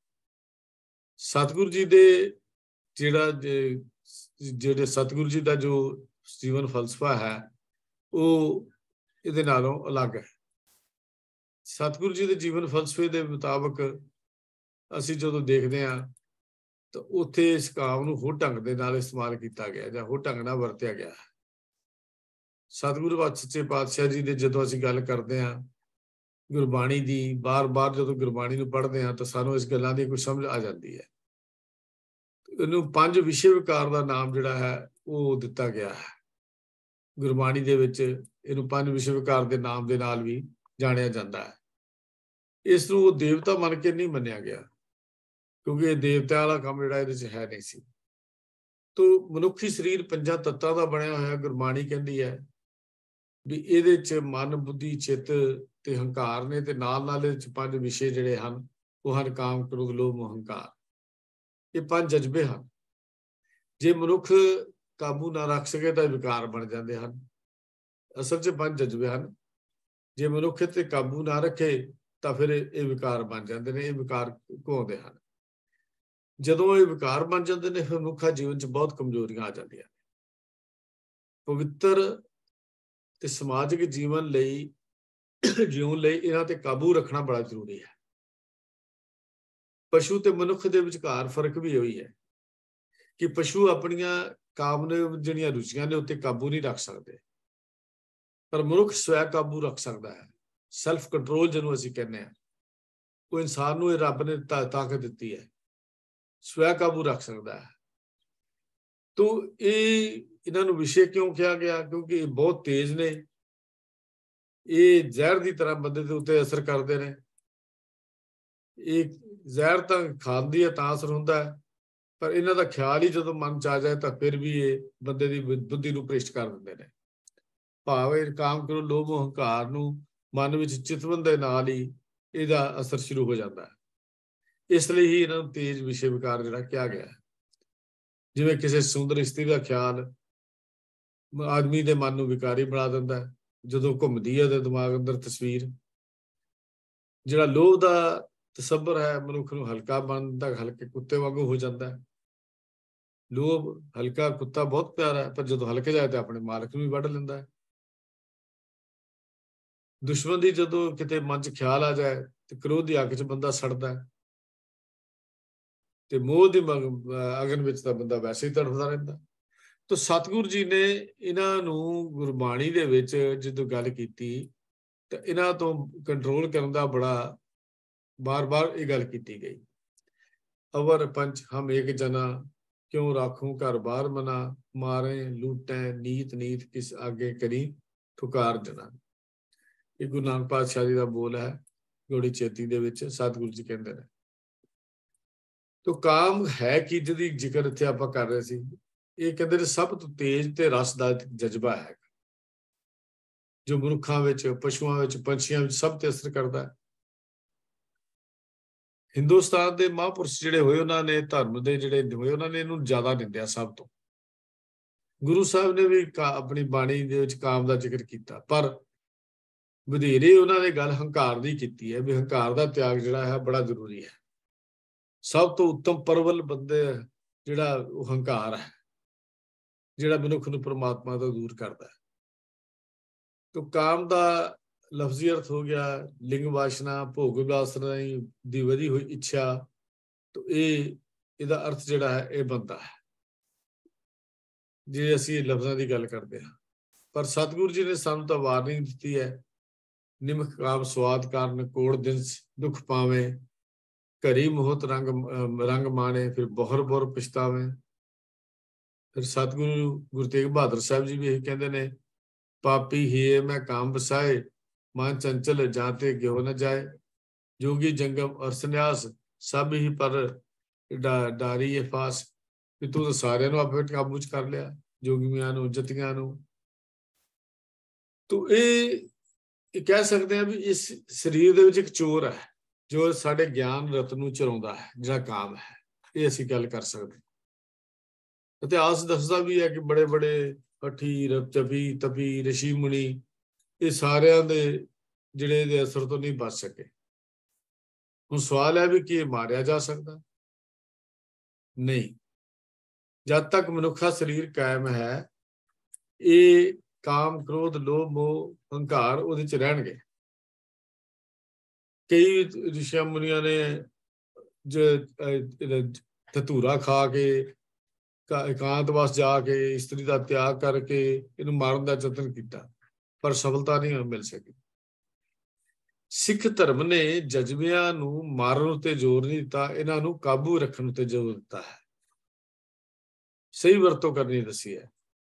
ਸਤਿਗੁਰੂ ਜੀ ਦੇ ਜਿਹੜੇ ਸਤਿਗੁਰੂ ਜੀ ਦਾ ਜੋ ਜੀਵਨ ਫਲਸਫਾ ਹੈ ਉਹ ਇਹਦੇ ਨਾਲੋਂ ਅਲੱਗ ਹੈ। ਸਤਿਗੁਰੂ ਜੀ ਦੇ ਜੀਵਨ ਫਲਸਫੇ ਦੇ ਮੁਤਾਬਕ ਅਸੀਂ ਜਦੋਂ ਦੇਖਦੇ ਹਾਂ ਤਾਂ ਉੱਥੇ ਇਸ ਕਾਮ ਨੂੰ ਹੋਰ ਢੰਗ ਦੇ ਨਾਲ ਇਸਤੇਮਾਲ ਕੀਤਾ ਗਿਆ ਜਾਂ ਹੋਰ ਢੰਗ ਨਾਲ ਵਰਤਿਆ ਗਿਆ। ਸਤਿਗੁਰੂ ਸੱਚੇ ਪਾਤਸ਼ਾਹ ਜੀ ਦੇ ਜਦੋਂ ਅਸੀਂ ਗੱਲ ਕਰਦੇ ਹਾਂ ਗੁਰਬਾਣੀ ਦੀ, ਬਾਰ-ਬਾਰ ਜਦੋਂ ਗੁਰਬਾਣੀ ਨੂੰ ਪੜ੍ਹਦੇ ਹਾਂ ਤਾਂ ਸਾਨੂੰ ਇਸ ਗੱਲਾਂ ਦੀ ਕੁਝ ਸਮਝ ਆ ਜਾਂਦੀ ਹੈ। ਇਹਨੂੰ 5 ਵਿਸ਼ੇ ਵਿਕਾਰ ਦਾ ਨਾਮ ਜਿਹੜਾ ਹੈ ਉਹ ਦਿੱਤਾ ਗਿਆ ਹੈ ਗੁਰਬਾਣੀ ਦੇ ਵਿੱਚ। ਇਹਨੂੰ 5 ਵਿਸ਼ੇ ਵਿਕਾਰ ਦੇ ਨਾਮ ਦੇ ਨਾਲ ਵੀ ਜਾਣਿਆ ਜਾਂਦਾ ਹੈ। ਇਸ ਨੂੰ ਉਹ ਦੇਵਤਾ ਮੰਨ ਕੇ ਨਹੀਂ ਮੰਨਿਆ ਗਿਆ ਕਿਉਂਕਿ ਇਹ ਦੇਵਤਿਆਂ ਵਾਲਾ ਕੰਮ ਜਿਹੜਾ ਇਹਦੇ 'ਚ ਹੈ ਨਹੀਂ ਸੀ। ਤੋ ਮਨੁੱਖੀ ਸਰੀਰ 5 ਤੱਤਾਂ ਦਾ ਬਣਿਆ ਹੋਇਆ। ਗੁਰਬਾਣੀ ਕਹਿੰਦੀ ਹੈ ਵੀ ਇਹਦੇ 'ਚ ਮਨ, ਬੁੱਧੀ, ਚਿੱਤ ਤੇ ਹੰਕਾਰ ਨੇ, ਤੇ ਨਾਲ ਇਹਦੇ 'ਚ 5 ਵਿਸ਼ੇ ਜਿਹੜੇ ਹਨ ਉਹ ਹਨ ਕਾਮ, ਕ੍ਰੋਧ, ਲੋਭ, ਮੋਹ, ਹੰਕਾਰ। ਇਹ 5 ਜਜ਼ਬੇ ਹਨ। ਜੇ ਮਨੁੱਖ ਕਾਬੂ ਨਾ ਰੱਖ ਸਕੇ ਤਾਂ ਵਿਕਾਰ ਬਣ ਜਾਂਦੇ ਹਨ। ਅਸਲ 'ਚ 5 ਜਜ਼ਬੇ ਹਨ। ਜੇ ਮਨੁੱਖ ਤੇ ਕਾਬੂ ਨਾ ਰੱਖੇ ਤਾਂ ਫਿਰ ਇਹ ਵਿਕਾਰ ਬਣ ਜਾਂਦੇ ਨੇ। ਇਹ ਵਿਕਾਰ ਘੁਆਉਂਦੇ ਹਨ। ਜਦੋਂ ਇਹ ਵਿਕਾਰ ਬਣ ਜਾਂਦੇ ਨੇ ਫਿਰ ਮਨੁੱਖਾ ਜੀਵਨ 'ਚ ਬਹੁਤ ਕਮਜ਼ੋਰੀਆਂ ਆ ਜਾਂਦੀਆਂ ਨੇ। ਪਵਿੱਤਰ ਤੇ ਸਮਾਜਿਕ ਜੀਵਨ ਲਈ ਜਿਉਣ ਲਈ ਇਹਨਾਂ ਤੇ ਕਾਬੂ ਰੱਖਣਾ ਬੜਾ ਜ਼ਰੂਰੀ ਹੈ। ਪਸ਼ੂ ਤੇ ਮਨੁੱਖ ਦੇ ਵਿਚਕਾਰ ਫਰਕ ਵੀ ਉਹੀ ਹੈ ਕਿ ਪਸ਼ੂ ਆਪਣੀਆਂ ਕਾਮਨੇ ਜਿਹੜੀਆਂ ਰੁਚੀਆਂ ਨੇ ਉੱਤੇ ਕਾਬੂ ਨਹੀਂ ਰੱਖ ਸਕਦੇ, ਪਰ ਮਨੁੱਖ ਸਵੈ ਕਾਬੂ ਰੱਖ ਸਕਦਾ ਹੈ। ਸੈਲਫ ਕੰਟਰੋਲ ਜਿਹਨੂੰ ਅਸੀਂ ਕਹਿੰਦੇ ਹਾਂ, ਉਹ ਇਨਸਾਨ ਨੂੰ ਇਹ ਰੱਬ ਨੇ ਤਾਕਤ ਦਿੱਤੀ ਹੈ, ਸਵੈ ਕਾਬੂ ਰੱਖ ਸਕਦਾ ਹੈ। ਤੋ ਇਹਨਾਂ ਨੂੰ ਵਿਸ਼ੇ ਕਿਉਂ ਕਿਹਾ ਗਿਆ? ਕਿਉਂਕਿ ਇਹ ਬਹੁਤ ਤੇਜ਼ ਨੇ। ਇਹ ਜ਼ਹਿਰ ਦੀ ਤਰ੍ਹਾਂ ਬੰਦੇ ਦੇ ਉੱਤੇ ਅਸਰ ਕਰਦੇ ਨੇ। ਇਹ ਜ਼ਹਿਰ ਤਾਂ ਖਾਂਦੀ ਹੈ ਤਾਂ ਅਸਰ ਹੁੰਦਾ ਹੈ, ਪਰ ਇਹਨਾਂ ਦਾ ਖਿਆਲ ਹੀ ਜਦੋਂ ਮਨ 'ਚ ਆ ਜਾਏ ਤਾਂ ਫਿਰ ਵੀ ਇਹ ਬੰਦੇ ਦੀ ਬੁੱਧੀ ਨੂੰ ਭ੍ਰਿਸ਼ਟ ਕਰ ਦਿੰਦੇ ਨੇ। ਭਾਵੇਂ ਕਾਮ, ਕ੍ਰੋਧ, ਲੋਭ, ਹੰਕਾਰ ਨੂੰ ਮਨ ਵਿੱਚ ਚਿਤਵਨ ਦੇ ਨਾਲ ਹੀ ਇਹਦਾ ਅਸਰ ਸ਼ੁਰੂ ਹੋ ਜਾਂਦਾ ਹੈ। ਇਸ ਲਈ ਹੀ ਇਹਨਾਂ ਨੂੰ ਤੇਜ਼ ਵਿਸ਼ੇ ਵਿਕਾਰ ਜਿਹੜਾ ਕਿਹਾ ਗਿਆ ਹੈ। ਜਿਵੇਂ ਕਿਸੇ ਸੁੰਦਰ ਇਸਤਰੀ ਦਾ ਖਿਆਲ ਆਦਮੀ ਦੇ ਮਨ ਨੂੰ ਵਿਕਾਰੀ ਬਣਾ ਦਿੰਦਾ ਹੈ। ਜਦੋਂ ਘੁੰਮਦੀ ਹੈ ਤੇ ਦਿਮਾਗ ਅੰਦਰ ਤਸਵੀਰ। ਜਿਹੜਾ ਲੋਭ ਦਾ ਤਸੱਬਰ ਹੈ ਮਨੁੱਖ ਨੂੰ ਹਲਕਾ ਬਣ ਦਿੰਦਾ, ਹਲਕੇ ਕੁੱਤੇ ਵਾਂਗੂ ਹੋ ਜਾਂਦਾ ਹੈ। ਲੋਭ ਹਲਕਾ ਕੁੱਤਾ ਬਹੁਤ ਪਿਆਰਾ ਹੈ, ਪਰ ਜਦੋਂ ਹਲਕ ਜਾਏ ਤਾਂ ਆਪਣੇ ਮਾਲਕ ਨੂੰ ਵੀ ਵੱਢ ਲੈਂਦਾ ਹੈ। ਦੁਸ਼ਮਣ ਦੀ ਜਦੋਂ ਕਿਤੇ ਮਨ 'ਚ ਖਿਆਲ ਆ ਜਾਏ ਤੇ ਕ੍ਰੋਧ ਦੀ ਅੱਗ 'ਚ ਬੰਦਾ ਸੜਦਾ ਹੈ, ਤੇ ਮੋਹ ਦੀ ਅਗਨ ਵਿੱਚ ਤਾਂ ਬੰਦਾ ਵੈਸੇ ਹੀ ਤੜਫਦਾ ਰਹਿੰਦਾ। ਤੋ ਸਤਿਗੁਰੂ ਜੀ ਨੇ ਇਹਨਾਂ ਨੂੰ ਗੁਰਬਾਣੀ ਦੇ ਵਿੱਚ ਜਦੋਂ ਗੱਲ ਕੀਤੀ ਤਾਂ ਇਹਨਾਂ ਤੋਂ ਕੰਟਰੋਲ ਕਰਨ ਦਾ ਬੜਾ ਬਾਰ-ਬਾਰ ਇਹ ਗੱਲ ਕੀਤੀ ਗਈ। ਅਵਰ ਪੰਚ ਹਮ ਏਕ ਜਨਾ, ਕਿਉਂ ਰਾਖੂ ਘਰ ਬਾਹਰ ਮਨਾ, ਮਾਰੇ ਲੂਟੈ ਨੀਤ ਨੀਤ ਕਿਸ ਆਗੇ ਕਰੀ ਠੁਕਾਰ ਜਨਾ। ਇਹ ਗੁਰੂ ਨਾਨਕ ਪਾਤਸ਼ਾਹ ਜੀ ਦਾ ਬੋਲ ਹੈ ਗੋੜੀ ਚੇਤੀ ਦੇ ਵਿੱਚ। ਸਤਿਗੁਰੂ ਜੀ ਕਹਿੰਦੇ ਨੇ ਤੋ ਕਾਮ ਹੈ ਕੀ, ਜਿਹਦੀ ਜ਼ਿਕਰ ਇੱਥੇ ਆਪਾਂ ਕਰ ਰਹੇ ਸੀ। ਇਹ ਕਹਿੰਦੇ ਨੇ ਸਭ ਤੋਂ ਤੇਜ਼ ਤੇ ਰਸ ਦਾ ਜਜ਼ਬਾ ਹੈ ਜੋ ਮਨੁੱਖਾਂ ਵਿੱਚ, ਪਸ਼ੂਆਂ ਵਿੱਚ, ਪੰਛੀਆਂ ਵਿੱਚ ਸਭ ਤੇ ਅਸਰ ਕਰਦਾ ਹੈ। ਹਿੰਦੁਸਤਾਨ ਦੇ ਮਹਾਂਪੁਰਸ਼ ਜਿਹੜੇ ਹੋਏ, ਉਹਨਾਂ ਨੇ ਧਰਮ ਦੇ ਜਿਹੜੇ ਹੋਏ, ਉਹਨਾਂ ਨੇ ਇਹਨੂੰ ਜ਼ਿਆਦਾ ਨਿੰਦਿਆ ਸਭ ਤੋਂ। ਗੁਰੂ ਸਾਹਿਬ ਨੇ ਵੀ ਆਪਣੀ ਬਾਣੀ ਦੇ ਵਿੱਚ ਕਾਮ ਦਾ ਜ਼ਿਕਰ ਕੀਤਾ, ਪਰ ਵਧੇਰੇ ਉਹਨਾਂ ਨੇ ਗੱਲ ਹੰਕਾਰ ਦੀ ਕੀਤੀ ਹੈ ਵੀ ਹੰਕਾਰ ਦਾ ਤਿਆਗ ਜਿਹੜਾ ਹੈ ਬੜਾ ਜ਼ਰੂਰੀ ਹੈ। ਸਭ ਤੋਂ ਉੱਤਮ ਪਰਵਲ ਬੰਦੇ ਜਿਹੜਾ ਉਹ ਹੰਕਾਰ ਹੈ, ਜਿਹੜਾ ਮਨੁੱਖ ਨੂੰ ਪਰਮਾਤਮਾ ਤੋਂ ਦੂਰ ਕਰਦਾ ਹੈ। ਤੋ ਕਾਮ ਦਾ ਲਫ਼ਜ਼ੀ ਅਰਥ ਹੋ ਗਿਆ ਲਿੰਗ ਵਾਸ਼ਨਾ, ਭੋਗ ਵਾਸਨਾ ਦੀ ਵਧੀ ਹੋਈ ਇੱਛਾ। ਤੋ ਇਹਦਾ ਅਰਥ ਜਿਹੜਾ ਹੈ ਇਹ ਬਣਦਾ ਹੈ ਜੇ ਅਸੀਂ ਲਫ਼ਜ਼ਾਂ ਦੀ ਗੱਲ ਕਰਦੇ ਹਾਂ। ਪਰ ਸਤਿਗੁਰੂ ਜੀ ਨੇ ਸਾਨੂੰ ਤਾਂ ਵਾਰਨਿੰਗ ਦਿੱਤੀ ਹੈ, ਨਿਮਕ ਕਾਮ ਸਵਾਦ ਕਾਰਨ ਕੋੜ ਦਿਨ ਦੁੱਖ ਪਾਵੇਂ, ਘਰੀ ਮੋਹਤ ਰੰਗ ਮਾਣੇ, ਫਿਰ ਬਹੁਰ ਬਹੁਰ ਪਛਤਾਵੇਂ। ਫਿਰ ਸਤਿਗੁਰੂ ਗੁਰੂ ਤੇਗ ਬਹਾਦਰ ਸਾਹਿਬ ਜੀ ਵੀ ਇਹ ਕਹਿੰਦੇ ਨੇ, ਪਾਪੀ ਹੀਏ ਮੈਂ ਕਾਮ ਵਸਾਏ, ਮਨ ਚੰਚਲ ਜਾਤੇ ਗਿਓ ਨ ਜਾਏ, ਜੋਗੀ ਜੰਗਮ ਔਰ ਸੰਨਿਆਸ ਸਭ ਹੀ ਪਰ ਡਾਰੀ ਇਹ ਫਾਸ। ਵੀ ਤੂੰ ਤਾਂ ਸਾਰਿਆਂ ਨੂੰ ਆਪਣੇ ਕਾਬੂ 'ਚ ਕਰ ਲਿਆ, ਜੋਗੀਆਂ ਨੂੰ, ਜਤੀਆਂ ਨੂੰ। ਤੂੰ ਇਹ ਕਹਿ ਸਕਦੇ ਹਾਂ ਵੀ ਇਸ ਸਰੀਰ ਦੇ ਵਿੱਚ ਇੱਕ ਚੋਰ ਹੈ ਜੋ ਸਾਡੇ ਗਿਆਨ ਰਤਨ ਨੂੰ ਚੁਰਾਉਂਦਾ ਹੈ, ਜਿਹੜਾ ਕਾਮ ਹੈ। ਇਹ ਅਸੀਂ ਗੱਲ ਕਰ ਸਕਦੇ। ਇਤਿਹਾਸ ਦੱਸਦਾ ਵੀ ਹੈ ਕਿ ਬੜੇ ਬੜੇ ਹਠੀ, ਜਪੀ, ਤਪੀ, ਰਿਸ਼ੀ ਮੁਨੀ, ਇਹ ਸਾਰਿਆਂ ਦੇ ਜਿਹੜੇ ਇਹਦੇ ਅਸਰ ਤੋਂ ਨਹੀਂ ਬਚ ਸਕੇ। ਹੁਣ ਸਵਾਲ ਹੈ ਵੀ ਕੀ ਇਹ ਮਾਰਿਆ ਜਾ ਸਕਦਾ? ਨਹੀਂ। ਜਦ ਤੱਕ ਮਨੁੱਖਾ ਸਰੀਰ ਕਾਇਮ ਹੈ ਇਹ ਕਾਮ ਕ੍ਰੋਧ ਲੋਭ ਮੋਹ ਹੰਕਾਰ ਉਹਦੇ ਚ ਰਹਿਣਗੇ। ਕਈ ਰਿਸ਼ੀਆਂ ਮੁਨੀਆਂ ਨੇ ਧਤੂਰਾ ਖਾ ਕੇ ਇਕਾਂਤਵਾਸ ਜਾ ਕੇ ਇਸਤਰੀ ਦਾ ਤਿਆਗ ਕਰਕੇ ਇਹਨੂੰ ਮਾਰਨ ਦਾ ਯਤਨ ਕੀਤਾ, ਪਰ ਸਫਲਤਾ ਨਹੀਂ ਮਿਲ ਸਕੀ। ਸਿੱਖ ਧਰਮ ਨੇ ਜਜ਼ਬਿਆਂ ਨੂੰ ਮਾਰਨ ਉੱਤੇ ਜ਼ੋਰ ਨਹੀਂ ਦਿੱਤਾ, ਇਹਨਾਂ ਨੂੰ ਕਾਬੂ ਰੱਖਣ ਉੱਤੇ ਜ਼ੋਰ ਦਿੱਤਾ ਹੈ, ਸਹੀ ਵਰਤੋਂ ਕਰਨੀ ਦੱਸੀ ਹੈ।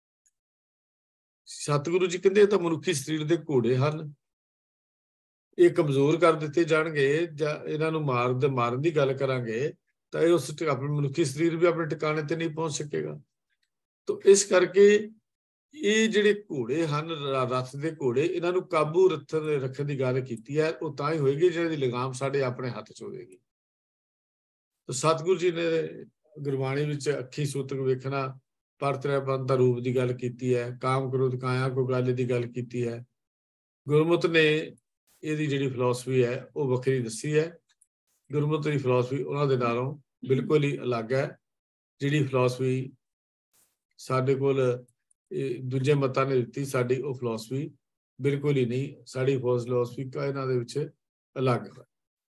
ਸਤਿਗੁਰੂ ਜੀ ਕਹਿੰਦੇ ਤਾਂ ਮਨੁੱਖੀ ਸਰੀਰ ਦੇ ਘੋੜੇ ਹਨ, ਇਹ ਕਮਜ਼ੋਰ ਕਰ ਦਿੱਤੇ ਜਾਣਗੇ ਜਾਂ ਇਹਨਾਂ ਨੂੰ ਮਾਰਨ ਦੀ ਗੱਲ ਕਰਾਂਗੇ ਤਾਂ ਇਹ ਉਸ ਆਪਣੇ ਮਨੁੱਖੀ ਸਰੀਰ ਵੀ ਆਪਣੇ ਟਿਕਾਣੇ ਤੇ ਨਹੀਂ ਪਹੁੰਚ ਸਕੇਗਾ। ਤਾਂ ਇਸ ਕਰਕੇ ਇਹ ਜਿਹੜੇ ਘੋੜੇ ਹਨ, ਰੱਥ ਦੇ ਘੋੜੇ, ਇਹਨਾਂ ਨੂੰ ਕਾਬੂ ਰੱਖਣ ਦੀ ਗੱਲ ਕੀਤੀ ਹੈ। ਉਹ ਤਾਂ ਹੀ ਹੋਏਗੀ ਜਿਹਨਾਂ ਦੀ ਲਗਾਮ ਸਾਡੇ ਆਪਣੇ ਹੱਥ 'ਚ ਹੋਵੇਗੀ। ਤਾਂ ਸਤਿਗੁਰੂ ਜੀ ਨੇ ਗੁਰਬਾਣੀ ਵਿੱਚ ਅੱਖੀ ਸੂਤਕ ਵੇਖਣਾ, ਪਰਤਰੈਪਨ ਦਾ ਰੂਪ ਦੀ ਗੱਲ ਕੀਤੀ ਹੈ, ਕਾਮ ਕ੍ਰੋਧ ਕਾਇਆ ਕੋ ਗੱਲ ਦੀ ਗੱਲ ਕੀਤੀ ਹੈ। ਗੁਰਮੁਖ ਨੇ ਇਹਦੀ ਜਿਹੜੀ ਫਿਲਾਸਫੀ ਹੈ ਉਹ ਵੱਖਰੀ ਦੱਸੀ ਹੈ। ਗੁਰਮੁਖ ਦੀ ਫਿਲਾਸਫੀ ਉਹਨਾਂ ਦੇ ਨਾਲੋਂ ਬਿਲਕੁਲ ਹੀ ਅਲੱਗ ਹੈ। ਜਿਹੜੀ ਫਿਲਾਸਫੀ ਸਾਡੇ ਕੋਲ ਦੂਜੇ ਮਤਾਂ ਨੇ ਦਿੱਤੀ, ਸਾਡੀ ਉਹ ਫਿਲਾਸਫੀ ਬਿਲਕੁਲ ਹੀ ਨਹੀਂ। ਸਾਡੀ ਫਿਲਾਸਫੀ ਇਹਨਾਂ ਦੇ ਵਿੱਚ ਅਲੱਗ ਹੈ।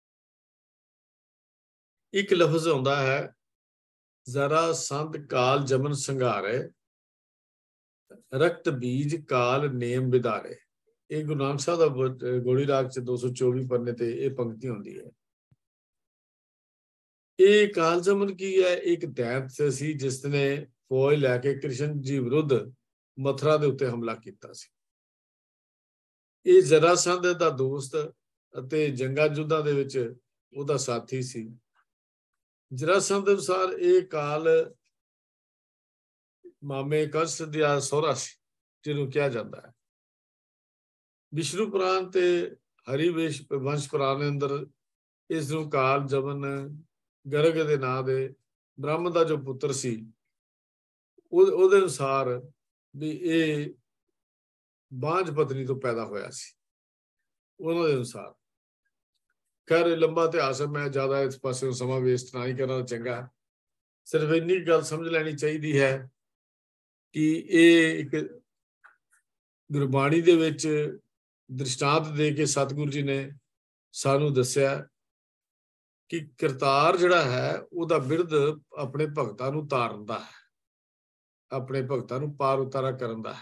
ਇੱਕ ਲਫ਼ਜ਼ ਆਉਂਦਾ ਹੈ, ਜ਼ਰਾ ਸੰਤ ਕਾਲ ਜਮਨ ਸੰਘਾਰੇ, ਰਕਤ ਬੀਜ ਕਾਲ ਨੇਮ ਵਿਦਾਰੇ। ਇਹ ਗੁਰੂ ਨਾਨਕ ਸਾਹਿਬ ਦਾ ਗੋੜੀ ਰਾਗ 'ਚ 224 ਪੰਨੇ ਤੇ ਇਹ ਪੰਕਤੀ ਹੁੰਦੀ ਹੈ। ਇਹ ਕਾਲ ਜਮਨ ਕੀ ਹੈ? ਇੱਕ ਦੈਂਤ ਸੀ ਜਿਸ ਨੇ ਫੌਜ ਲੈ ਕੇ ਕ੍ਰਿਸ਼ਨ ਜੀ ਵਿਰੁੱਧ ਮਥੁਰਾ ਦੇ ਉੱਤੇ ਹਮਲਾ ਕੀਤਾ ਸੀ। ਇਹ ਜਰਾਸੰਧ ਦਾ ਦੋਸਤ ਅਤੇ ਜੰਗਾਂ ਯੁੱਧਾਂ ਦੇ ਵਿੱਚ ਉਹਦਾ ਸਾਥੀ ਸੀ। ਜਰਾਸੰਧ ਅਨੁਸਾਰ ਇਹ ਕਾਲ ਮਾਮੇ ਕੰਸ ਦਾ ਸਹੁਰਾ ਸੀ, ਜਿਹਨੂੰ ਕਿਹਾ ਜਾਂਦਾ ਹੈ। ਵਿਸ਼ਨੂੰ ਪੁਰਾਣ ਤੇ ਹਰੀ ਵੰਸ਼ ਪੁਰਾਣ ਦੇ ਅੰਦਰ ਇਸ ਨੂੰ ਕਾਲ ਜਮਨ ਗਰਗ ਦੇ ਨਾਂ ਦੇ ਬ੍ਰਾਹਮਣ ਦਾ ਜੋ ਪੁੱਤਰ ਸੀ, ਉਹਦੇ ਅਨੁਸਾਰ ਵੀ ਇਹ ਬਾਂਝ ਪਤਨੀ ਤੋਂ ਪੈਦਾ ਹੋਇਆ ਸੀ, ਉਹਨਾਂ ਦੇ ਅਨੁਸਾਰ। ਖੈਰ ਲੰਬਾ ਇਤਿਹਾਸ ਹੈ, ਮੈਂ ਜ਼ਿਆਦਾ ਇਸ ਪਾਸੇ ਨੂੰ ਸਮਾਂ ਵੇਸਟ ਨਾ ਹੀ ਕਰਨਾ ਚੰਗਾ। ਸਿਰਫ ਇੰਨੀ ਗੱਲ ਸਮਝ ਲੈਣੀ ਚਾਹੀਦੀ ਹੈ ਕਿ ਇਹ ਇੱਕ ਗੁਰਬਾਣੀ ਦੇ ਵਿੱਚ ਦ੍ਰਿਸ਼ਟਾਂਤ ਦੇ ਕੇ ਸਤਿਗੁਰੂ ਜੀ ਨੇ ਸਾਨੂੰ ਦੱਸਿਆ ਕਿ ਕਰਤਾਰ ਜਿਹੜਾ ਹੈ ਉਹਦਾ ਬਿਰਧ ਆਪਣੇ ਭਗਤਾਂ ਨੂੰ ਤਾਰਨ ਦਾ ਹੈ, ਆਪਣੇ ਭਗਤਾਂ ਨੂੰ ਪਾਰ ਉਤਾਰਾ ਕਰਨ ਦਾ ਹੈ।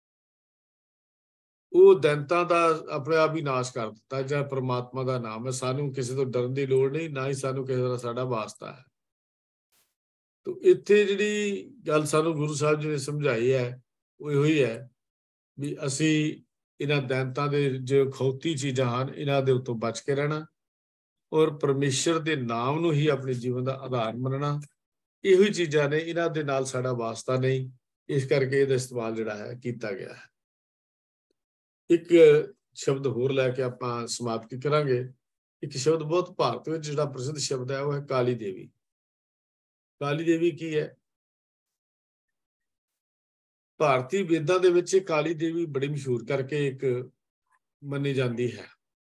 ਉਹ ਦੈਂਤਾਂ ਦਾ ਆਪਣੇ ਆਪ ਹੀ ਨਾਸ਼ ਕਰ ਦਿੱਤਾ, ਜਿਹੜਾ ਪ੍ਰਮਾਤਮਾ ਦਾ ਨਾਮ ਹੈ। ਸਾਨੂੰ ਕਿਸੇ ਤੋਂ ਡਰਨ ਦੀ ਲੋੜ ਨਹੀਂ, ਨਾ ਹੀ ਸਾਨੂੰ ਕਿਸੇ ਦਾ ਸਾਡਾ ਵਾਸਤਾ ਹੈ। ਤਾਂ ਇੱਥੇ ਜਿਹੜੀ ਗੱਲ ਸਾਨੂੰ ਗੁਰੂ ਸਾਹਿਬ ਜੀ ਨੇ ਸਮਝਾਈ ਹੈ ਉਹ ਇਹੋ ਹੀ ਹੈ ਵੀ ਅਸੀਂ ਇਹਨਾਂ ਦੈਂਤਾਂ ਦੇ ਜੋ ਖੌਤੀ ਚੀਜ਼ਾਂ ਹਨ, ਇਹਨਾਂ ਦੇ ਉੱਤੋਂ ਬਚ ਕੇ ਰਹਿਣਾ ਔਰ ਪਰਮੇਸ਼ਰ ਦੇ ਨਾਮ ਨੂੰ ਹੀ ਆਪਣੇ ਜੀਵਨ ਦਾ ਆਧਾਰ ਮੰਨਣਾ। ਇਹੋ ਹੀ ਚੀਜ਼ਾਂ ਨੇ, ਇਹਨਾਂ ਦੇ ਨਾਲ ਸਾਡਾ ਵਾਸਤਾ ਨਹੀਂ। ਇਸ ਕਰਕੇ ਇਹਦਾ ਇਸਤੇਮਾਲ ਜਿਹੜਾ ਹੈ ਕੀਤਾ ਗਿਆ ਹੈ। ਇੱਕ ਸ਼ਬਦ ਹੋਰ ਲੈ ਕੇ ਆਪਾਂ ਸਮਾਪਤੀ ਕਰਾਂਗੇ। ਇੱਕ ਸ਼ਬਦ ਬਹੁਤ ਭਾਰਤ ਵਿੱਚ ਜਿਹੜਾ ਪ੍ਰਸਿੱਧ ਸ਼ਬਦ ਹੈ ਉਹ ਹੈ ਕਾਲੀ ਦੇਵੀ। ਕਾਲੀ ਦੇਵੀ ਕੀ ਹੈ? ਭਾਰਤੀ ਵੇਦਾਂ ਦੇ ਵਿੱਚ ਕਾਲੀ ਦੇਵੀ ਬੜੀ ਮਸ਼ਹੂਰ ਕਰਕੇ ਇੱਕ ਮੰਨੀ ਜਾਂਦੀ ਹੈ।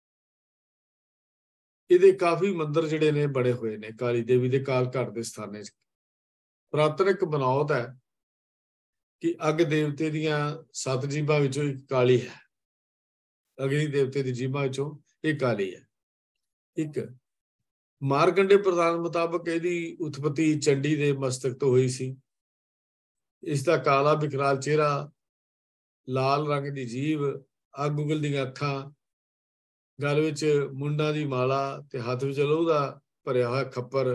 ਇਹਦੇ ਕਾਫੀ ਮੰਦਿਰ ਜਿਹੜੇ ਨੇ ਬਣੇ ਹੋਏ ਨੇ ਕਾਲੀ ਦੇਵੀ ਦੇ ਕਾਲ ਘਾਟ ਦੇ ਸਥਾਨੇ 'ਚ। ਪੁਰਾਤਨ ਇੱਕ ਬਨਾਵਟ ਹੈ ਕਿ ਅੱਗ ਦੇਵਤੇ ਦੀਆਂ 7 ਜੀਭਾਂ ਵਿੱਚੋਂ ਇੱਕ ਕਾਲੀ ਹੈ। ਅਗਨੀ ਦੇਵਤੇ ਦੀ ਜੀਭਾਂ ਵਿੱਚੋਂ ਇਹ ਕਾਲੀ ਹੈ। ਇੱਕ ਮਾਰਕੰਡੇ ਪ੍ਰਧਾਨ ਮੁਤਾਬਕ ਇਹਦੀ ਉਤਪਤੀ ਚੰਡੀ ਦੇ ਮਸਤਕ ਤੋਂ ਹੋਈ ਸੀ। ਇਸ ਦਾ ਕਾਲਾ ਵਿਕਰਾਲ ਚਿਹਰਾ, ਲਾਲ ਰੰਗ ਦੀ ਜੀਭ, ਅੱਗ ਉਗਲਦੀਆਂ ਅੱਖਾਂ, ਗਲ ਵਿੱਚ ਮੁੰਡਾਂ ਦੀ ਮਾਲਾ ਤੇ ਹੱਥ ਵਿੱਚ ਲੋਹ ਦਾ ਭਰਿਆ ਹੋਇਆ ਖੱਪਰ,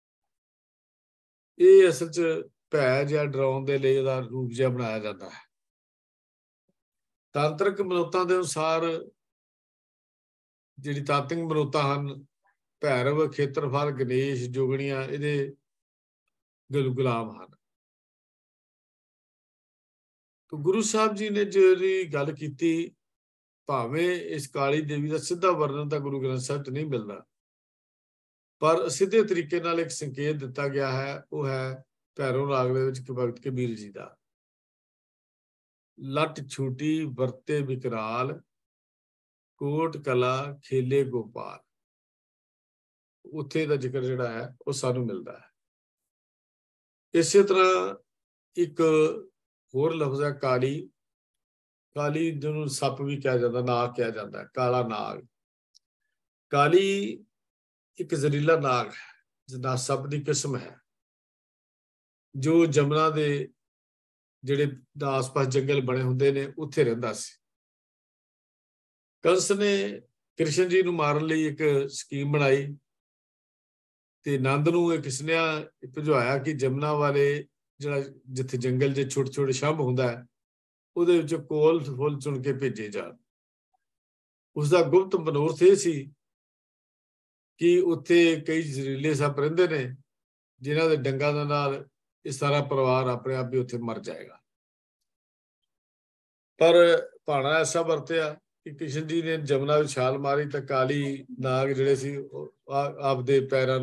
ਇਹ ਅਸਲ 'ਚ ਭੈ ਜਾਂ ਡਰਾਉਣ ਦੇ ਲਈ ਇਹਦਾ ਰੂਪ ਜਿਹਾ ਬਣਾਇਆ ਜਾਂਦਾ ਹੈ। ਤਾਂਤਰਿਕ ਮਨੋਤਾਂ ਦੇ ਅਨੁਸਾਰ ਜਿਹੜੀ ਤਾਂਤਰਿਕ ਮਨੋਤਾਂ ਹਨ, ਭੈਰਵ, ਖੇਤਰਫਲ, ਗਣੇਸ਼, ਜੋਗਣੀਆਂ ਇਹਦੇ ਗੁਲਾਮ ਹਨ। ਤਾਂ ਗੁਰੂ ਸਾਹਿਬ ਜੀ ਨੇ ਜਿਹੜੀ ਗੱਲ ਕੀਤੀ, ਭਾਵੇਂ ਇਸ ਕਾਲੀ ਦੇਵੀ ਦਾ ਸਿੱਧਾ ਵਰਣਨ ਤਾਂ ਗੁਰੂ ਗ੍ਰੰਥ ਸਾਹਿਬ 'ਚ ਨਹੀਂ ਮਿਲਦਾ, ਪਰ ਸਿੱਧੇ ਤਰੀਕੇ ਨਾਲ ਇੱਕ ਸੰਕੇਤ ਦਿੱਤਾ ਗਿਆ ਹੈ। ਉਹ ਹੈ ਭੈਰੋ ਰਾਗ ਦੇ ਵਿੱਚ ਭਗਤ ਕਬੀਰ ਜੀ ਦਾ, ਲੱਟ ਛੂਟੀ ਵਰਤੇ ਵਿਕਰਾਲ, ਕੋਟ ਕਲਾ ਖੇਲੇ ਗੋਪਾਲ। ਉੱਥੇ ਦਾ ਜ਼ਿਕਰ ਜਿਹੜਾ ਹੈ ਉਹ ਸਾਨੂੰ ਮਿਲਦਾ ਹੈ। ਇਸੇ ਤਰ੍ਹਾਂ ਇੱਕ होर लफ्ज़ है काली। काली जिन्होंने सप भी कहा जाता, नाग कहा जाता है, काला नाग। काली एक जहरीला नाग है, जिदा सप की किस्म है, जो जमुना के ਜਿਹੜੇ आस पास जंगल बने होंगे ने उत्थे रहिंदा सी। कंस ने कृष्ण जी नूं मारन लई एक स्कीम बनाई ते नंद नूं एक सुनेहा भिजवाया कि जमुना वाले जिहड़ा जिथे जंगल च छोटे छोटे छंभ हुंदा है ਉਹਦੇ ਵਿੱਚ ਕੋਲ ਫੁੱਲ ਚੁਣ ਕੇ ਭੇਜੇ ਜਾਣ। उसका गुप्त मनोरथ ਇਹ ਸੀ कि उत्थे कई ਜ਼ਹਿਰੀਲੇ ਸੱਪ ਰਹਿੰਦੇ ਨੇ जिन्हां दे डंगां दे नाल ਇਹ सारा परिवार अपने आप ही उत्थे मर जाएगा। पर भाणा ऐसा वरतिया कि कृष्ण जी ने जमुना में छाल मारी तो काली नाग जिहड़े सी आपदे पैरां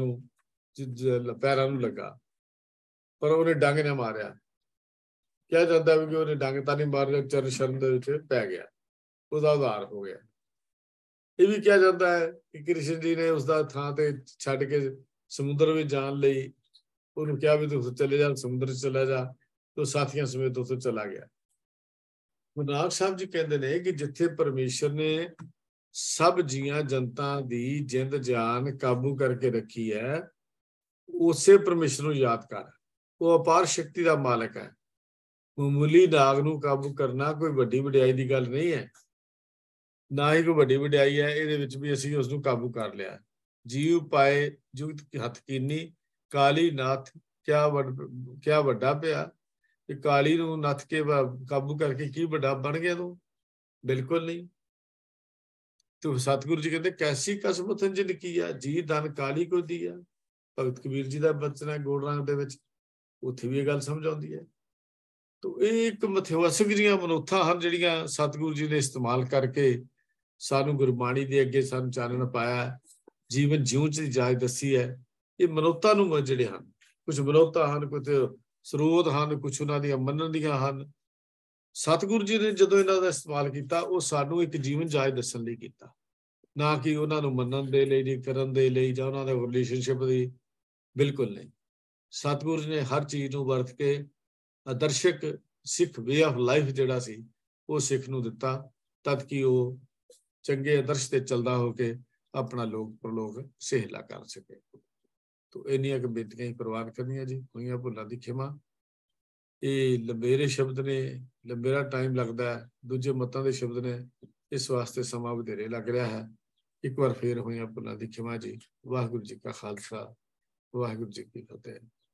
नूं लगा, पर उन्हें डंग ने मारिया। क्या जाता है कि उन्हें डंग तां नहीं मारिया, चरण शरण दे विच पै गया, उसका उद्धार हो गया। ये भी किया जाता है कि कृष्ण जी ने उसका थां ते छड्ड के समुद्र में जान लई उन्होंने कहा भी तू चले जा, समुद्र चला जा, तो साथियों समेत उसे चला गया। गुरु नानक साहब जी कहते हैं कि जिथे परमेश्वर ने सब जियां जनता दी जिंद जान काबू करके रखी है, उसे परमेश्वर को याद कर। वो अपार शक्ति का मालिक है। मामूली नाग नूं काबू करना कोई वड्डी वडियाई की गल नहीं है, ना ही कोई वड्डी वडियाई है। ये भी असीं उसनूं काबू कर लिया। जीव पाए जुगत हथ कीनी, काली नाथ क्या वड्डा पिया। कि काली नूं नथ के काबू करके की वड्डा बन गया तू? बिल्कुल नहीं। तो सतगुरु जी कहते कैसी कसमत जिन किया, जी धन काली को दिया। भगत कबीर जी का बचन है गोड़ रंग दे विच, उत्थे भी ये गल समझ आउंदी है। तो एक मथਿਵਸਕ जिहियां ਮਨੁੱਥਾਂ ਹਨ ਜਿਹੜੀਆਂ सतगुरु जी ने इस्तेमाल करके सानू गुरबाणी दे अगे सानू चानण पाया, जीवन जिउण च जाच दसी है। ये मनुੱਖਾਂ ਨੂੰ ਜਿਹੜੇ ਹਨ, कुछ ਮਨੁੱਖਾਂ ਹਨ, कुछ ਸਰੋਤ ਹਨ, कुछ उन्हां ਦੀਆਂ ਮੰਨਣ ਦੀਆਂ ਹਨ। सतगुरु जी ने ਜਦੋਂ ਇਹਨਾਂ ਦਾ इस्तेमाल ਕੀਤਾ, ਉਹ ਸਾਨੂੰ ਇੱਕ ਜੀਵਨ ਜਾਚ ਦੱਸਣ ਲਈ ਕੀਤਾ, ਨਾ ਕਿ ਉਹਨਾਂ ਨੂੰ ਮੰਨਣ ਦੇ ਲਈ, ਨਹੀਂ ਕਰਨ ਦੇ ਲਈ, ਜਾਂ ਉਹਨਾਂ ਦੇ ਰਿਲੇਸ਼ਨਸ਼ਿਪ ਦੀ। ਬਿਲਕੁਲ ਨਹੀਂ। सतगुरु जी ने हर चीज ਨੂੰ ਵਰਤ ਕੇ आदर्शक सिख वे ऑफ लाइफ जिहड़ा सी वो सिख नूं दिता, तद कि वो चंगे आदर्श ते चलदा होके अपना लोक प्रलोक सहेला कर सके। तो इन्नियां क बेनतियां ही प्रवान करनियां जी, होईयां भुल्लां दी खिमा। ये लंबेरे शब्द ने, लंबेरा टाइम लगदा है, दूजे मतां दे शब्द ने, इस वास्ते समा वधेरे लग रहा है। एक बार फिर होईयां भुल्लां दी खिमा जी। वाहिगुरू जी का खालसा, वाहिगुरू जी की फतेह।